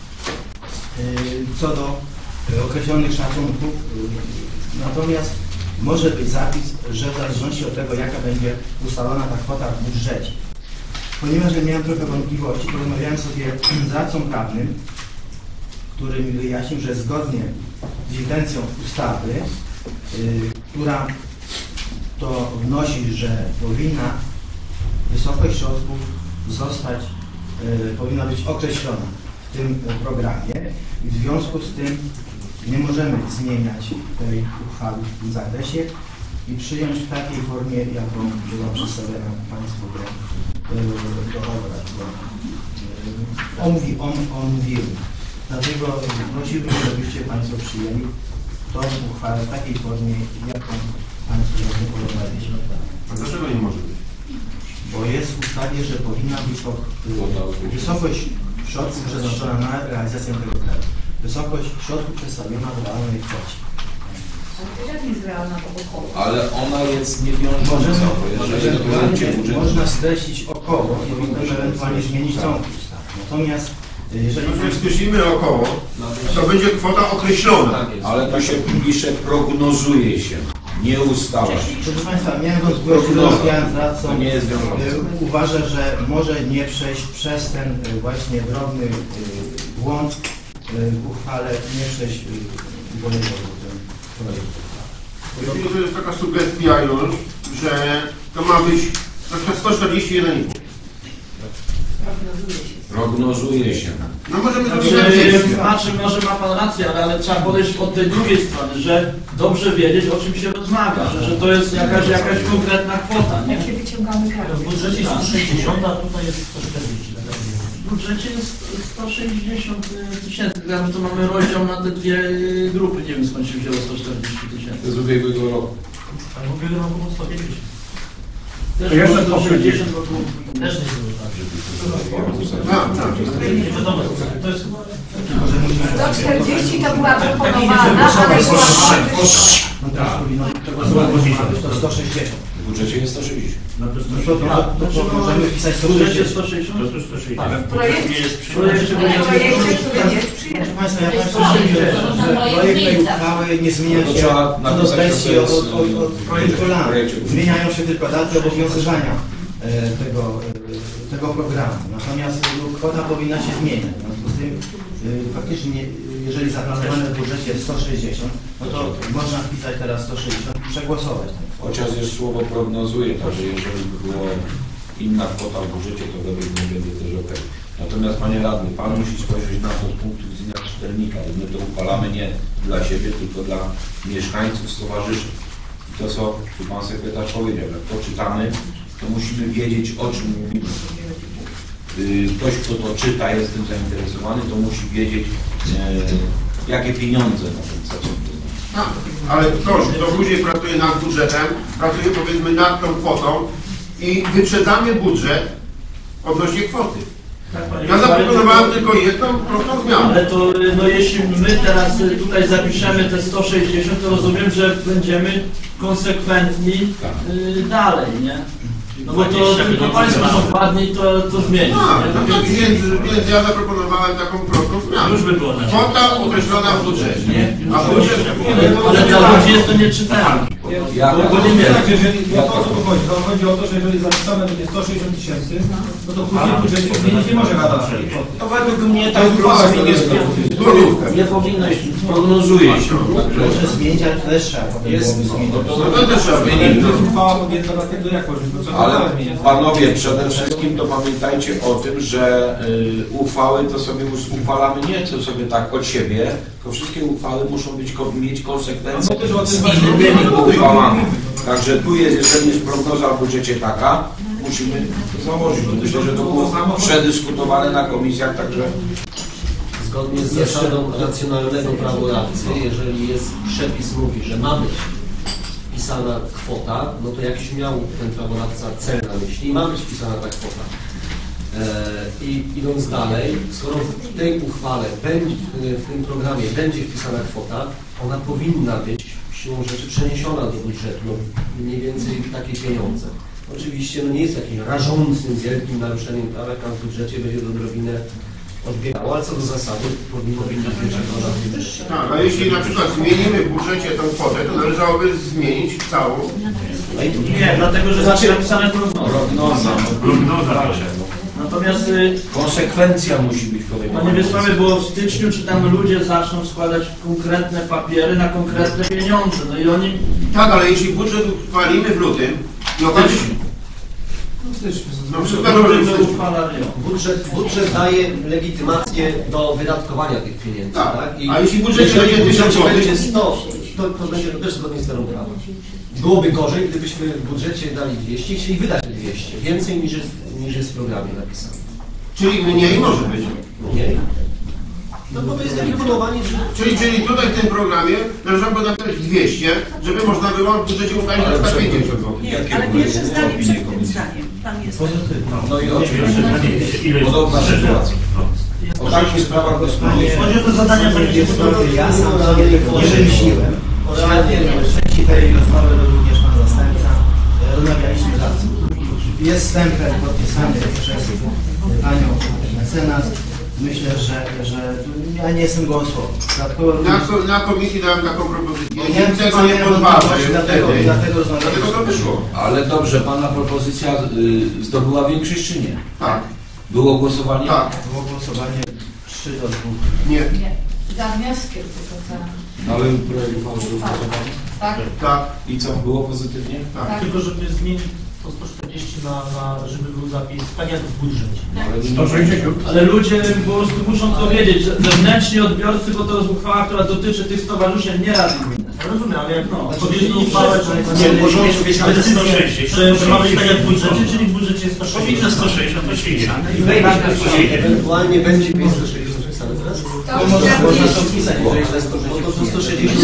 yy, co do yy, określonych szacunków. Yy, natomiast może być zapis, że w zależności od tego, jaka będzie ustalona ta kwota w budżecie. Ponieważ ja miałem trochę wątpliwości, porozmawiałem sobie z radcą prawnym, który mi wyjaśnił, że zgodnie z intencją ustawy, yy, która to wnosi, że powinna wysokość środków zostać, yy, powinna być określona w tym programie i w związku z tym nie możemy zmieniać tej uchwały w tym zakresie i przyjąć w takiej formie, jaką była przedstawiona Państwu do, do obrad, do yy, omówi, om, omówiły. Dlatego prosiłbym, żebyście Państwo przyjęli tą uchwałę w takiej formie, jaką Państwo zaproponowaliśmy. A dlaczego nie może być? Bo jest w ustawie, że powinna być to, y, wysokość środków przeznaczona na realizację tego celu. Wysokość środków przedstawiona w realnej kwocie. Ale jak jest realna około? Ale ona jest niewiążąca, bo jeżeli dokonujecie budżet... Można skreślić około i potem ewentualnie zmienić całą ustawę. Natomiast jeżeli... Jak skreślimy około, to będzie kwota określona. Ale tu się pisze, prognozuje się, nie ustala się. Proszę Państwa, miałem wątpliwości, rozmawiałem z radcą. To nie jest wiążące. Uważa, że może nie przejść przez ten y, właśnie drobny y, błąd y, w uchwale, nie przejść y, do niego ten projekt. Jeśli to jest taka sugestia już, że to ma być na przykład sto czterdzieści jeden i pół. Prognozuje się. No możemy to Znaczy, znaczy, może ma Pan rację, ale, ale trzeba podejść od tej drugiej strony, że dobrze wiedzieć, o czym się rozmawia, że, że to jest jakaś, jakaś konkretna kwota, nie? Jakie wyciągamy karty? W budżecie jest sto sześćdziesiąt, a tutaj jest sto czterdzieści. W budżecie jest sto sześćdziesiąt tysięcy, to mamy rozdział na te dwie grupy, nie wiem skąd się wzięło sto czterdzieści tysięcy. Z ubiegłego roku. Ale w ubiegłym roku było sto pięćdziesiąt. Też jeszcze było sto sześćdziesiąt, bo Też nie było tak. Tak, tak. Nie wiadomo, to jest... sto czterdzieści to była proponowana, ale była... No teraz powinno być to sto sześćdziesiąt. W budżecie jest sto sześćdziesiąt. No to, to, to, to, to możemy wpisać w sto budżecie sześćdziesiąt. sto sześćdziesiąt? Ale w Projekt- nie jest W projekcie Nie, będzie projekcie, który jest przyjęty. Proszę Państwa, ja Państwu przyjmuję, że projekt tej uchwały nie zmienia To się trzeba co do napisać, treści że od, to jest, od, od, od projektu lat. projekcie. Zmieniają się tylko daty obowiązywania e, tego, e, tego programu. Natomiast no, kwota powinna się zmieniać. W związku z tym e, faktycznie, nie- jeżeli zaplanowane w budżecie jest sto sześćdziesiąt, no to można wpisać teraz sto sześćdziesiąt i przegłosować. Chociaż jest słowo prognozuje, także jeżeli by było inna kwota w budżecie, to według mnie będzie też ok. Natomiast Panie Radny, Pan musi spojrzeć na to z punktu widzenia czytelnika. My to uchwalamy nie dla siebie, tylko dla mieszkańców stowarzyszeń. I to, co tu Pan Sekretarz powiedział, jak to czytamy, to musimy wiedzieć, o czym mówimy. Y, Ktoś, kto to czyta, jest tym zainteresowany, to musi wiedzieć, e, jakie pieniądze na ten cel są przeznaczone. Ale ktoś, kto później pracuje nad budżetem, pracuje powiedzmy nad tą kwotą i wyprzedzamy budżet odnośnie kwoty. Ja zaproponowałem tylko jedną prostą zmianę. Ale to no, jeśli my teraz tutaj zapiszemy te sto sześćdziesiąt, to rozumiem, że będziemy konsekwentni y, dalej, nie? No bo to tylko Państwo dokładniej to, to zmieni. A, nie? no to więc, więc ja zaproponowałem taką prostą zmianę. Już by było na Kwota określona w budżecie. Nie? A budżet Ale, ale dla ludzi jest to nieczytelne. Ja, Bo Bo nie wiem. tak, jeżeli, no to o co tu chodzi? To chodzi o to, że jeżeli zapisane będzie sto sześćdziesiąt tysięcy, no to później w budżecie zmienić nie może gada. to według mnie To jest uchwała, to nie jest złotówkę. nie powinno się, prognozuje się. Może zmienić, ale też trzeba potem Jest, byłoby zmienić. No to też trzeba To zmienić. jest uchwała podjęta na tego, jak może, bo co Ale to zmieniać? panowie, przede wszystkim to pamiętajcie o tym, że y, uchwały to sobie us- uchwalamy nie to sobie tak od siebie, tylko wszystkie uchwały muszą być, ko- mieć konsekwencje No to też o tym z właśnie innymi mówimy. uchwałami. Także tu jest, jeżeli jest prognoza w budżecie taka, musimy to założyć. Myślę, że to było przedyskutowane na komisjach, także Zgodnie z zasadą racjonalnego prawodawcy, jeżeli jest przepis mówi, że ma być wpisana kwota, no to jakiś miał ten prawodawca cel na myśli i ma być wpisana ta kwota. E, I idąc dalej, skoro w tej uchwale, będzie, w tym programie będzie wpisana kwota, ona powinna być siłą rzeczy przeniesiona do budżetu, no, mniej więcej takie pieniądze. Oczywiście no, nie jest jakimś rażącym, wielkim naruszeniem prawa, jak tam w budżecie będzie odrobinę odbiegało, ale co do zasady powinno być wyższe. Tak, a jeśli na przykład zmienimy w budżecie tą kwotę, to należałoby zmienić całą. Nie, dlatego że znaczy napisane prognoza. Prognoza. Prognoza. Natomiast y, Konsekwencja musi być kolejna. Panie Wiesławie, bo w styczniu czy tam ludzie zaczną składać konkretne papiery na konkretne pieniądze. No i oni... Tak, ale jeśli budżet uchwalimy w lutym, no to... No, budżet, budżet daje legitymację do wydatkowania tych pieniędzy. Tak. Tak? A jeśli budżet będzie tysiąc złotych, będzie sto, to, to będzie to też zgodnie z terą prawa. Byłoby gorzej, gdybyśmy w budżecie dali dwieście i chcieli wydać te dwieście. Więcej niż jest, niż jest w programie napisane. czyli mniej może być. Mniej? No bo to jest wykonywanie. Czyli, czyli tutaj w tym programie należałoby napisać dwieście, żeby można było w budżecie uchwalić na przykład pięćdziesiąt złotych. Nie, ale pierwsze zdanie przed tym zdaniem. Tam jest. No i oczywiście podobna sytuacja. O takich sprawach doskonale. Chodzi o te zadania Jest ja sam sobie nie wymyśliłem. W części tej rozmowy również pan zastępca rozmawialiśmy raz. Jest stempel podpisany przez panią mecenas. Myślę, że, że ja nie jestem głosową. Na, na komisji dałem taką propozycję. Nie wiem, tego nie podważę. Dlatego, dlatego, Dlatego to wyszło. Ale dobrze, pana propozycja y, zdobyła większość czy nie? Tak. Było głosowanie? Tak. Było głosowanie trzy do dwóch. Nie. Nie. Za wnioskiem tylko za. Ale projekt uchwały był głosowany? Tak. Tak. I co, było pozytywnie? Tak. Tak. Tylko żeby zmienić to sto czterdzieści na, na żeby był zapis tak jak w budżecie. sto sześćdziesiąt. Ale ludzie po prostu muszą to wiedzieć, że zewnętrzni odbiorcy, bo to jest uchwała, która dotyczy tych stowarzyszeń, nie rady gminy. Rozumiem, ale jak No, podjęli uchwałę, nie że porządku że, że mamy być tak jak w budżecie, czyli w budżecie jest sto sześćdziesiąt. Powinno sto sześćdziesiąt oświadczane. Ewentualnie będzie pięćset sześćdziesiąt napisane teraz? To można, można to wpisać, jeżeli to jest sto sześćdziesiąt. To sto sześćdziesiąt.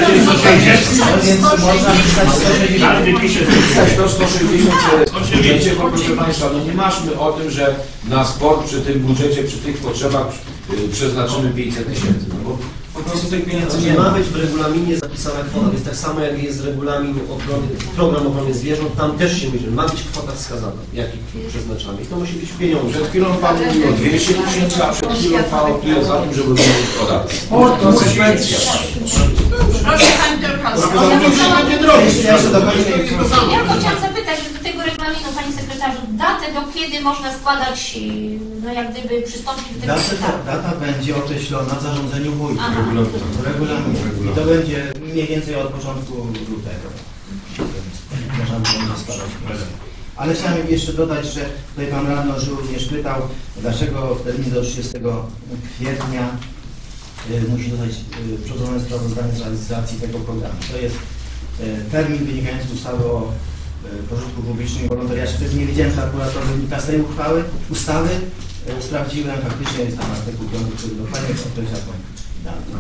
Więc można wpisać sto sześćdziesiąt. Każdy pisze Pisać to sto sześćdziesiąt. Oczywiście, bo proszę Państwa, no nie marzmy o tym, że na sport przy tym budżecie, przy tych potrzebach y, przeznaczymy pięćset tysięcy. No bo po prostu tych pieniędzy nie Nie ma ma. być w regulaminie zapisana kwota, jest tak samo jak jest regulamin ochrony, program ochrony zwierząt, tam też się myśli, ma być kwota wskazana, jaki przeznaczamy. I to musi być pieniądze. Przed chwilą Pan mówił o dwieście tysięcy, a przed chwilą Pan optuje za tym, żeby był podatek. Sport, Konsekwencja. Proszę Pani Dorkowska. Jeszcze do końca. Ja tylko chciałam zapytać do tego regulaminu, Panie Sekretarzu, datę do kiedy można składać, no jak gdyby przystąpić do tego Data, etapu? data będzie określona w zarządzeniu wójta. Aha. Regulaminu. I to będzie mniej więcej od początku lutego. Można będzie składać wniosek. Ale chciałem jeszcze dodać, że tutaj Pan Radny Żył również pytał, dlaczego w terminie do trzydziestego kwietnia y, musi dodać y, przedłożone sprawozdanie z realizacji tego programu. To jest y, termin wynikający z ustawy o y, pożytku publicznym i wolontariacie. Wtedy nie wiedziałem, że akurat to wynika z tej uchwały, ustawy. Y, sprawdziłem, faktycznie jest tam artykuł piąty, który dokładnie określa tą datę.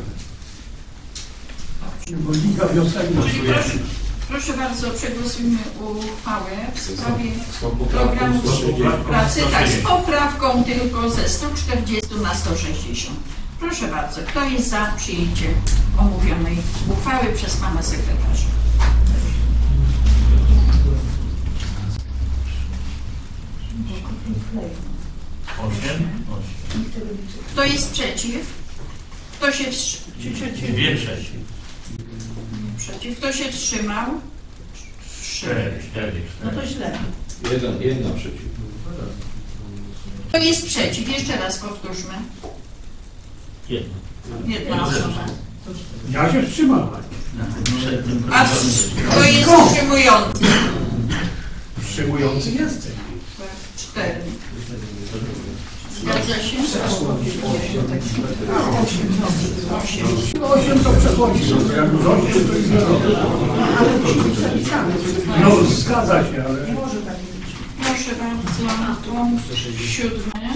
Liga wiosenna. Czyli proszę, proszę bardzo, przegłosujmy uchwałę w sprawie Z tą poprawką programu sto sześćdziesiąt. pracy, tak, z poprawką tylko ze stu czterdziestu na sto sześćdziesiąt. Proszę bardzo, kto jest za przyjęciem omówionej uchwały przez Pana Sekretarza? osiem. Kto jest przeciw? Kto się wstrzymał? Dwie przeciw. Przeciw. Kto się wstrzymał? Cztery, cztery, No cztery. to źle. Jeden, jedna przeciw. Kto jest przeciw? Jeszcze raz powtórzmy. Jedno. Jedna osoba. Ja się wstrzymałem. A wstrz- kto jest wstrzymujący? Wstrzymujący jesteś. Cztery. Zgadza się? Osiem. Osiem to przechodzi. Jak już osiem to jest no zgadza się, ale... Proszę bardzo, punkt siódmy.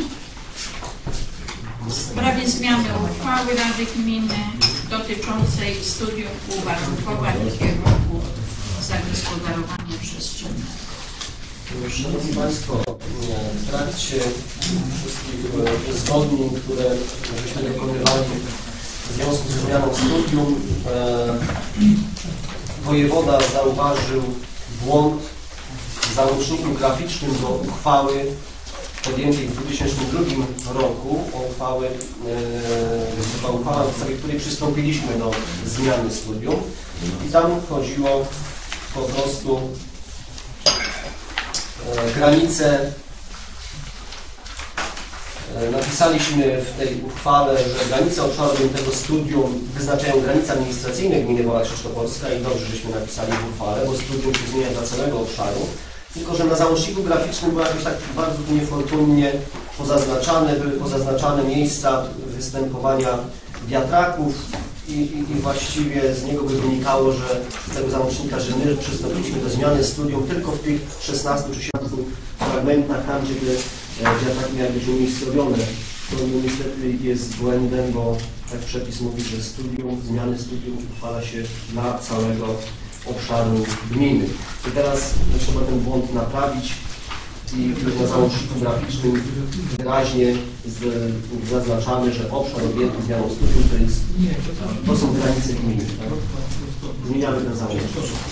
W sprawie zmiany uchwały Rady Gminy dotyczącej studiów uwarunkowań i kierunków zagospodarowania przestrzennego. Szanowni Państwo, w trakcie wszystkich uzgodnień, które żeśmy dokonywali w związku z zmianą studium, e, wojewoda zauważył błąd w załączniku graficznym do uchwały podjętej w dwa tysiące drugim roku o uchwały, e, uchwała, na podstawie której przystąpiliśmy do zmiany studium i tam chodziło po prostu e, granice. E, napisaliśmy w tej uchwale, że granice obszaru objętego studium wyznaczają granice administracyjne gminy Wola Krzyżtopolska i dobrze, żeśmy napisali w uchwale, bo studium się zmienia dla całego obszaru. Tylko że na załączniku graficznym było jakoś tak bardzo niefortunnie pozaznaczane, były pozaznaczane miejsca występowania wiatraków i, i, i właściwie z niego by wynikało, że z tego załącznika, że my przystąpiliśmy do zmiany studium tylko w tych szesnastu czy siedemnastu fragmentach, tam gdzie te wiatraki miały być umiejscowione. To niestety jest błędem, bo tak przepis mówi, że studium, zmiany studium uchwala się dla całego obszaru gminy. I teraz trzeba ten błąd naprawić i na załączniku graficznym wyraźnie z, zaznaczamy, że obszar objęty zmianą studium to, jest, to są granice gminy. Tak? Zmieniamy ten załącznik.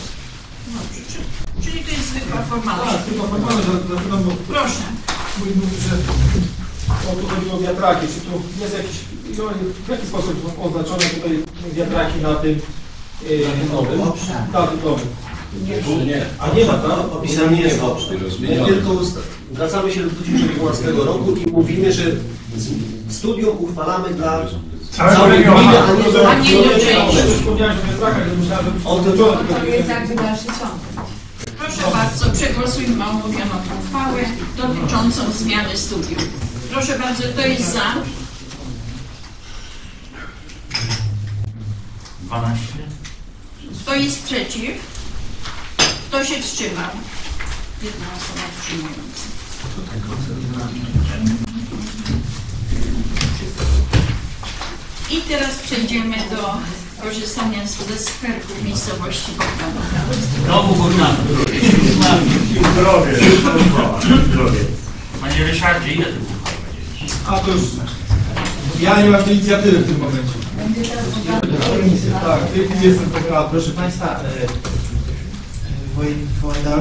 Czyli to jest zwykła formalność. Tak, tylko formalność, zapytam, bo proszę. Mówi, mówi, że o, tu chodzi o wiatraki. Czy tu jest jakiś, w jaki sposób są oznaczone tutaj wiatraki na tym nowym? Statutowym. Nie, nie. A nie ma tam? Opisany nie jest obszar. Tylko wracamy się do dwa tysiące dwunastego roku i mówimy, że studium uchwalamy dla całej gminy, a nie dla To jest jakby dalszy ciąg. Proszę bardzo, przegłosujmy omówioną uchwałę dotyczącą zmiany studium. Proszę bardzo, kto jest za? dwanaście. Kto jest przeciw? Kto się wstrzymał? Jedna osoba wstrzymująca. I teraz przejdziemy do korzystania ze skwerków miejscowości Bogdanowa. Znowu Bogdanów. Zdrowie. Zdrowie. Panie Ryszardzie, ile tych uchwał będzie? A to już ja nie mam tej inicjatywy w tym momencie. Tak, w tej chwili jestem prokurator. Proszę Państwa, wojewoda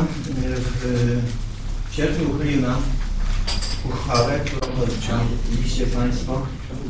w sierpniu uchylił nam uchwałę, którą widzieliście Państwo.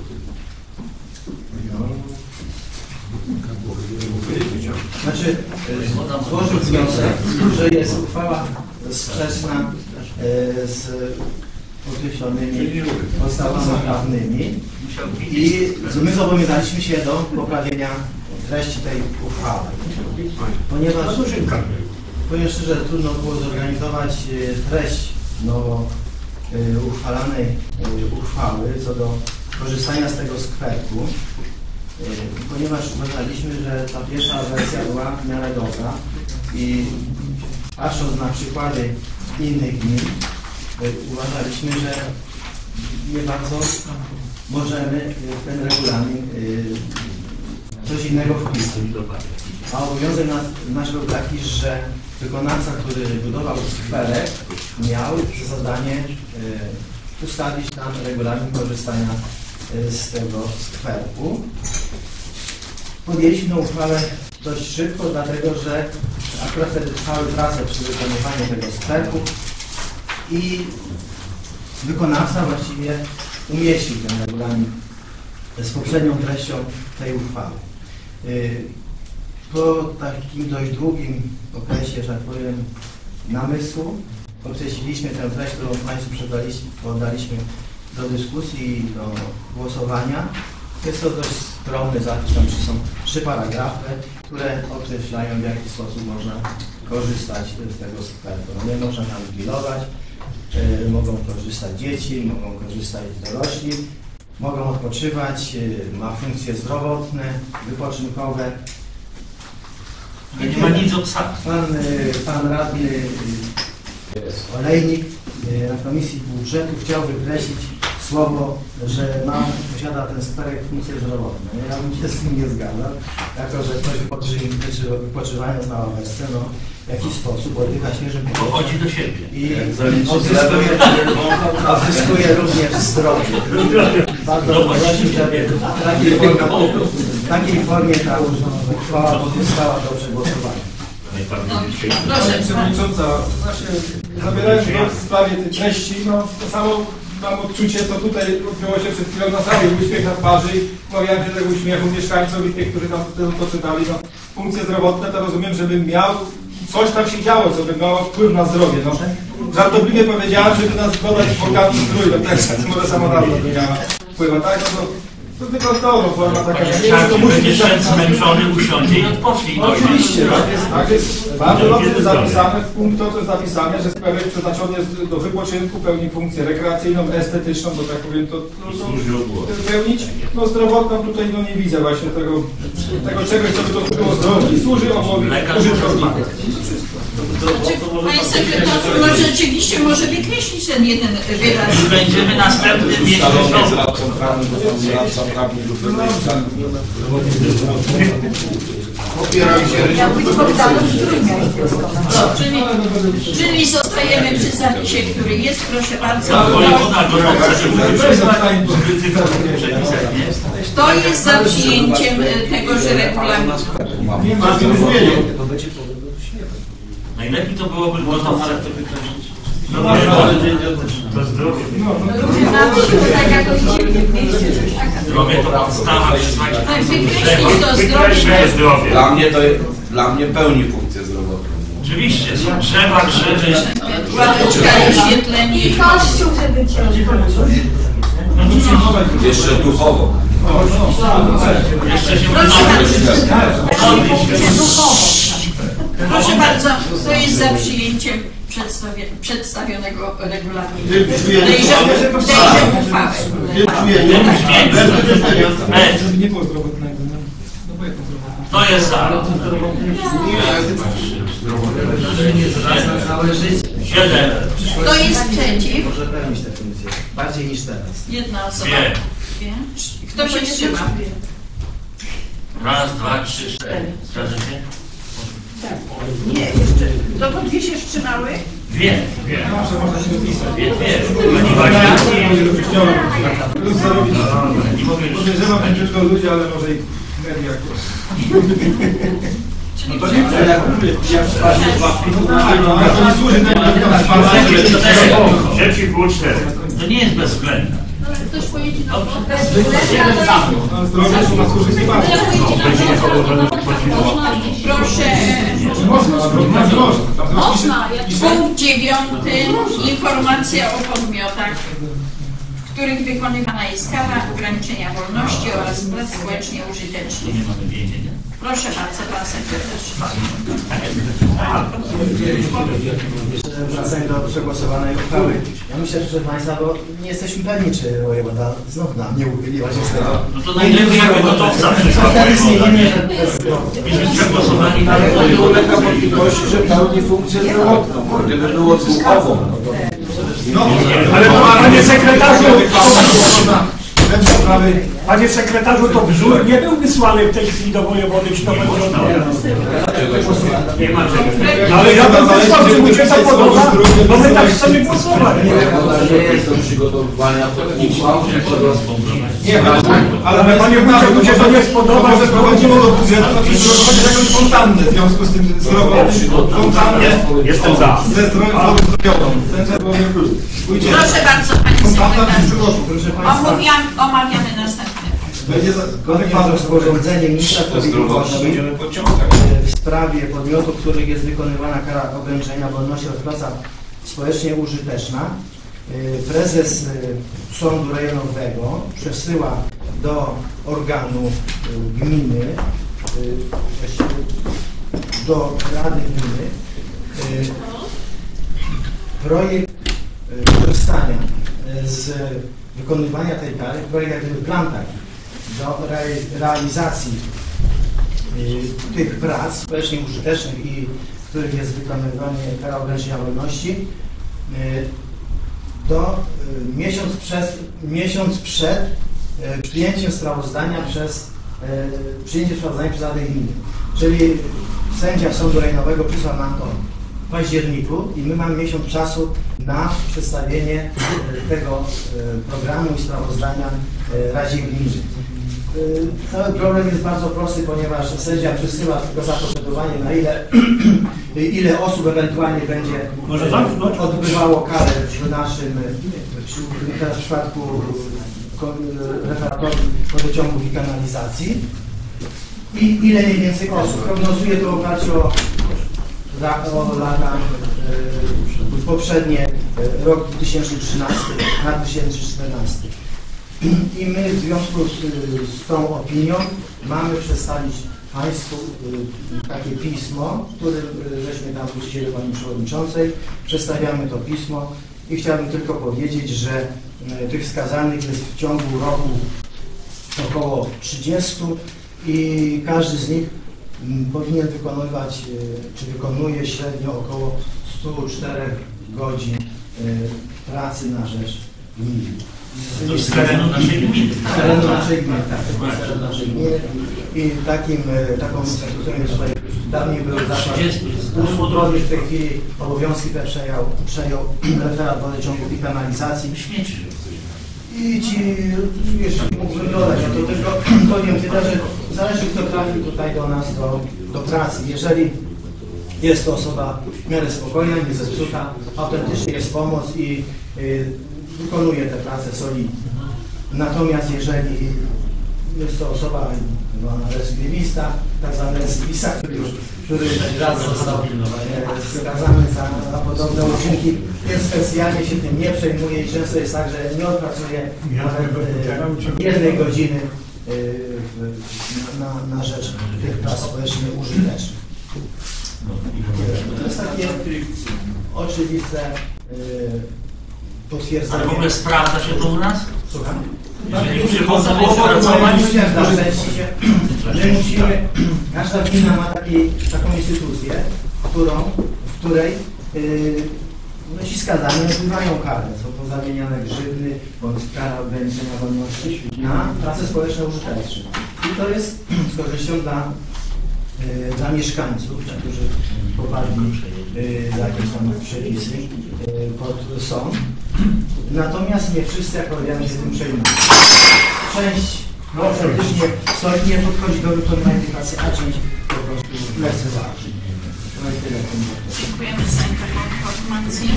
Znaczy, złożył wniosek, że jest uchwała sprzeczna z określonymi podstawami prawnymi i my zobowiązaliśmy się do poprawienia treści tej uchwały. Ponieważ, powiem szczerze, trudno było zorganizować treść nowo uchwalanej uchwały co do korzystania z tego skwerku, ponieważ uważaliśmy, że ta pierwsza wersja była w miarę dobra i patrząc na przykłady innych gmin, uważaliśmy, że nie bardzo możemy w ten regulamin coś innego wpisać. A obowiązek nasz był taki, że wykonawca, który budował skwerek, miał za zadanie ustalić tam regulamin korzystania z tego skwerku. Podjęliśmy uchwałę dość szybko, dlatego że akurat wtedy trwały prace przy wykonywaniu tego skwerku i wykonawca właściwie umieścił ten regulamin z poprzednią treścią tej uchwały. Po takim dość długim okresie, że tak powiem, namysłu określiliśmy tę treść, którą Państwu poddaliśmy do dyskusji i do głosowania. Jest to dość skromny zapis, tam są trzy paragrafy, które określają, w jaki sposób można korzystać z tego skwerku. No nie można tam grillować, yy, mogą korzystać dzieci, mogą korzystać dorośli, mogą odpoczywać, yy, ma funkcje zdrowotne, wypoczynkowe. Nie, nie ma nic o psach. Pan, yy, pan radny yy, Olejnik yy, na Komisji Budżetu chciał wykreślić słowo, że ma, posiada ten skwerek funkcje zdrowotne. Ja bym się z tym nie zgadzał, jako że ktoś wypoczy, wypoczywając na ławeczce, no w jakiś sposób oddycha świeżym powietrzem. Pochodzi do siebie. I odzyskuje, odzyskuje również zdrowie. Bardzo proszę, żeby w takiej formie, w takiej formie ta uchwała pozostała do przegłosowania. Pani Przewodnicząca, właśnie Zabierając głos w sprawie tej treści, no to samo mam odczucie, co tutaj odbyło się przed chwilą na sali, uśmiech na twarzy i obawiałem się tego uśmiechu mieszkańców i tych, którzy tam to czytali. No, funkcje zdrowotne to rozumiem, żebym miał, coś tam się działo, co by miało wpływ na zdrowie. No, żartobliwie powiedziałem, żeby nas zgodać w bogaty strój, no tak, może samodawno by miała wpływa, tak? No, to, to tylko to, no, forma taka, nie wiem, to musi być szedł zmęczony, usiądzie i odpocznie. No, oczywiście, tak jest, tak jest bardzo dobrze jest zapisane, w punkt to, co jest zapisane, że skwerek przeznaczony jest do wypoczynku, pełni funkcję rekreacyjną, estetyczną, bo tak powiem, to, to, to pełnić. No zdrowotną tutaj no, nie widzę właśnie tego, tego czegoś, co by to służyło zdrowiu i służy obowi użytkownikom. Panie sekretarzu, no rzeczywiście może wykreślić ten jeden wyraz. Będziemy następnym miesiącu. Czyli, czyli zostajemy przy zapisie, który jest, proszę bardzo. Kto jest za przyjęciem tegoż regulaminu? Najlepiej to byłoby go tam, ale to wykreślić. No, no, to zdrowie. Zdrowie to podstawa. Tak, wykreślić to zdrowie. Dla mnie to dla mnie pełni funkcję zdrowotną. Oczywiście, są drzewa, krzyże. Ładeczka, oświetlenie. I kościół, żeby cię Jeszcze duchowo. Jeszcze się Proszę bardzo, kto jest za przyjęciem przedstawionego regulaminu? Tejże uchwały. Nie było zdrowotnego. Kto jest za? Siedem. Kto jest przeciw? Może pełnić tę funkcję. Bardziej niż teraz. Jedna osoba. Dwie. Dwie. Kto się wstrzymał? Raz, dwa, trzy, cztery. Zgadza się? Tak. Nie, jeszcze. To po dwie się wstrzymały? Dwie. Dwie. Może można się dopisać. Dwie, dwie. Podejrzewam, że tylko ludzie, ale może i media. Czyli to nie chcę, jak mówię, jak wsparcie łapki, to tak, no, ale to nie służy na wsparcie. To nie jest bezwzględne. Ktoś pojedzie na Zdrowie to ma służyć nie bardzo. proszę. Można. Punkt dziewiąty. Informacja o podmiotach, w których wykonywana jest kara ograniczenia wolności oraz prac społecznie użytecznych. Nie mamy więzienia. Proszę bardzo, pan sekretarz. Jeszcze wracając do przegłosowanej uchwały. Ja myślę, proszę Państwa, bo nie jesteśmy pewni, czy wojewoda znów nam nie uchyliła się z tego. No to najlepiej jakby gotowca Myśmy przegłosowali na ale to nie ulega wątpliwości, że pełni funkcję zdrowotną. Gdyby było duchowo. No, ale panie sekretarzu, panie sekretarzu, to wzór nie był wysłany w tej chwili do wojewody, czy to będzie Nie ma czegoś. ale ja bym wysłał, czy mu się to podoba, bo my tak chcemy głosować. Nie jest do przygotowywania uchwał, Nie, Ale panie wójcie, mu się to nie spodoba, może prowadzimy do budżetu, to trzeba prowadzić jakąś fontannę w związku z tym zdrowotnym. Fontannę Jestem za. ze zdrowotną. Ten czerwony plus. Proszę bardzo, panie sekretarzu. Proszę Państwa, Omawiamy, omawiamy następne. Będzie zgodnie z rozporządzeniem ministra sprawiedliwości w sprawie podmiotów, w których jest wykonywana kara ograniczenia wolności oraz praca społecznie użyteczna, prezes Sądu Rejonowego przesyła do organu gminy, właściwie do Rady Gminy, projekt korzystania z wykonywania tej kary, projekt jak gdyby plan taki do re realizacji y, tych prac społecznie użytecznych i w których jest wykonywanie kara ograniczenia wolności y, do y, miesiąc, przed, miesiąc przed y, przyjęciem sprawozdania przez y, przyjęciem sprawozdania przez Radę Gminy. Czyli sędzia Sądu Rejonowego przysłał nam to w październiku i my mamy miesiąc czasu na przedstawienie tego programu i sprawozdania Radzie Gminy. Cały problem jest bardzo prosty, ponieważ sędzia przesyła tylko zapotrzebowanie, na ile, ile osób ewentualnie będzie odbywało karę w naszym, teraz w przypadku referatorów wodociągów i kanalizacji i ile mniej więcej osób. Prognozuje to w oparciu o, o lata y, poprzednie, rok dwa tysiące trzynasty na dwa tysiące czternasty. I my w związku z, z tą opinią mamy przedstawić Państwu y, takie pismo, które żeśmy tam wrócili do Pani Przewodniczącej. Przedstawiamy to pismo i chciałbym tylko powiedzieć, że y, tych skazanych jest w ciągu roku około trzydziestu i każdy z nich y, powinien wykonywać, y, czy wykonuje średnio około stu czterech godzin y, pracy na rzecz gminy. To z terenu naszej gminy. Z terenu naszej gminy, tak. Z terenu naszej gminy. I takim, taką instytucją jest tutaj, dawniej był zakład usług wodnych, w tej chwili obowiązki te przejął, przejął referat wodociągów i kanalizacji. I ci, jeśli mógłbym dodać, no to tylko powiem tyle, że zależy, kto trafi tutaj do nas do, do pracy. Jeżeli jest to osoba w miarę spokojna, nie zepsuta, autentycznie jest pomoc i y, wykonuje tę pracę solidnie. Natomiast jeżeli jest to osoba recydywista, tak zwany recydywista, który już który raz został skazany za, za podobne uczynki, więc specjalnie się tym nie przejmuje i często jest tak, że nie odpracuje nawet jednej godziny na, na rzecz tych prac społecznie użytecznych. To jest takie oczywiste potwierdzenie. Ale w ogóle sprawdza się to u nas? Słucham? Jeżeli przychodzą pracować, my musimy, każda gmina ma taki, taką instytucję, którą, w której yy, no ci skazani odbywają karę. Są to zamieniane grzywny bądź kara ograniczenia wolności na pracę społeczną użyteczną. I to jest z korzyścią dla, yy, dla mieszkańców, którzy popadli yy, jakieś tam przepisy yy, pod sąd. Natomiast nie wszyscy, jak powiedziałem, się tym przejmują. Część no, praktycznie solidnie podchodzi do wykonania tej pracy, a część po prostu lekceważy. No i tyle. Dziękujemy za informację.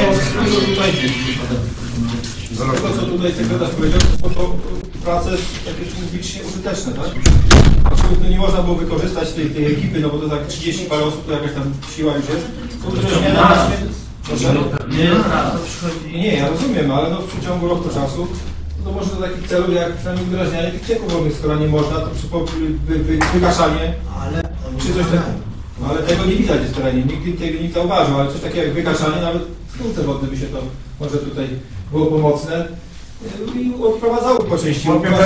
Z tego, co tutaj sekretarz powiedział, to są to prace takie publicznie użyteczne, tak? Absolutnie nie można było wykorzystać tej, tej ekipy, no bo to tak trzydzieści parę osób, to jakaś tam siła już jest. To udrożnienie na Proszę? Nie, nie, ja rozumiem, ale no w przeciągu roku czasu to może do takich celów jak przynajmniej udrażnianie tych cieków wodnych, skoro nie można, to przy wy, wy, wykaszanie ale, czy coś takiego. No, ale tego nie widać w terenie, nikt tego nie zauważył, ale coś takiego jak wykaszanie, nawet w stulce wodnej by się to może tutaj było pomocne i odprowadzało po części.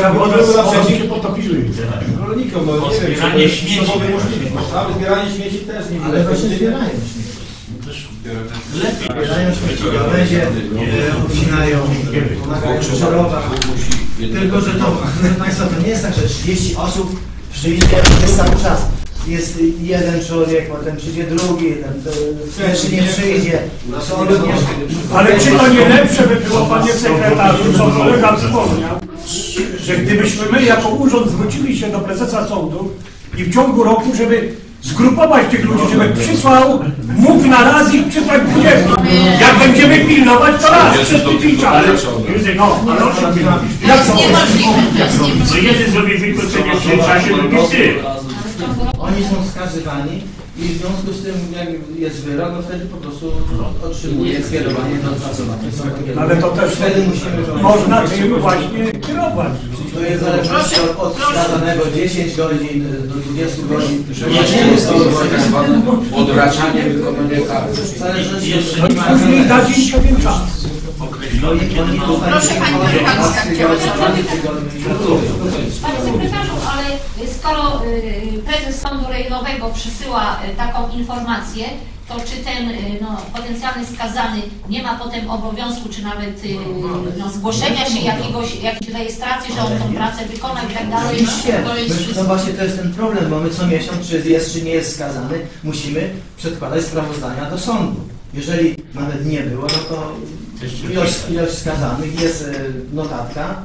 Rolnikom, no nie wiem, zbieranie śmieci. Ale zbieranie śmieci też nie widać. Ale właśnie zbierają śmieci. Lepiej. Zbierają śmieci, gałęzie obcinają, pomagają żerować. Tylko, że to, proszę Państwa, to nie jest tak, że trzydzieści osób przyjdzie, jest cały czas. Jest jeden człowiek, potem przyjdzie drugi, ten pierwszy nie przyjdzie. Są również... Ale czy to nie lepsze by było, panie sekretarzu, co kolega wspomniał, że gdybyśmy my jako urząd zwrócili się do prezesa sądu i w ciągu roku, żeby zgrupować tych ludzi, żeby przysłał, mógł na raz ich przysłać dwudziestu. Jak będziemy pilnować, to raz przez tydzień czasu. No, ale o czym pilnować? Jak to? Co jeden zrobi wykroczenie w tym czasie, drugi ty. Oni są skazywani i w związku z tym, jak jest wyrok, no wtedy po prostu otrzymuje skierowanie do odpracowania. Ale to też wtedy musimy można tym właśnie kierować. To jest zależne od, od skazanego dziesięć godzin do dwudziestu godzin. Nie jest to odraczanie wykonania kary. Później dać im pewien czas. Proszę Pani Kowalska, chciała Panie sekretarzu, ale skoro y, prezes Sądu Rejonowego przysyła y, taką informację, to czy ten y, no, potencjalny skazany nie ma potem obowiązku, czy nawet y, no, zgłoszenia się jakiegoś, jakiejś rejestracji, że on tą pracę wykona i tak dalej? To jest, no właśnie to jest ten problem, bo my co miesiąc, czy jest, czy nie jest skazany, musimy przedkładać sprawozdania do sądu. Jeżeli nawet nie było, no to ilość, ilość skazanych, jest notatka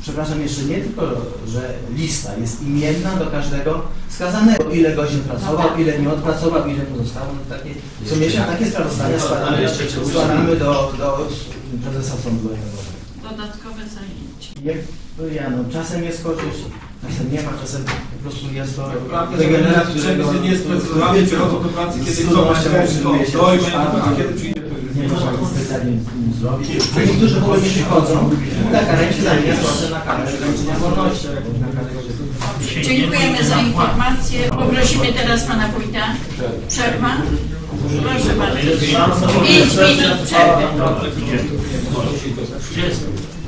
przepraszam, jeszcze nie tylko, że lista jest imienna do każdego skazanego, ile godzin pracował, ile nie odpracował, ile mu zostało, no takie, co miesiąc takie sprawozdania składamy, składamy do, do prezesa Sądu Rejonowego. Dodatkowe zajęcie. Jak ja, no, czasem jest korzyść, czasem nie ma, czasem po prostu jest to regenerat, którego nie jest precyzowanie, przychodzą do pracy, kiedy chcą właśnie dojmę, a kiedy przyjdzie. Nie można nic specjalnie zrobić. Niektórzy w ogóle nie przychodzą, na karę się zajmie na karę ograniczenia wolności. Dziękujemy za informację. Poprosimy teraz pana wójta. Przerwa. Proszę bardzo. Pięć minut przerwy.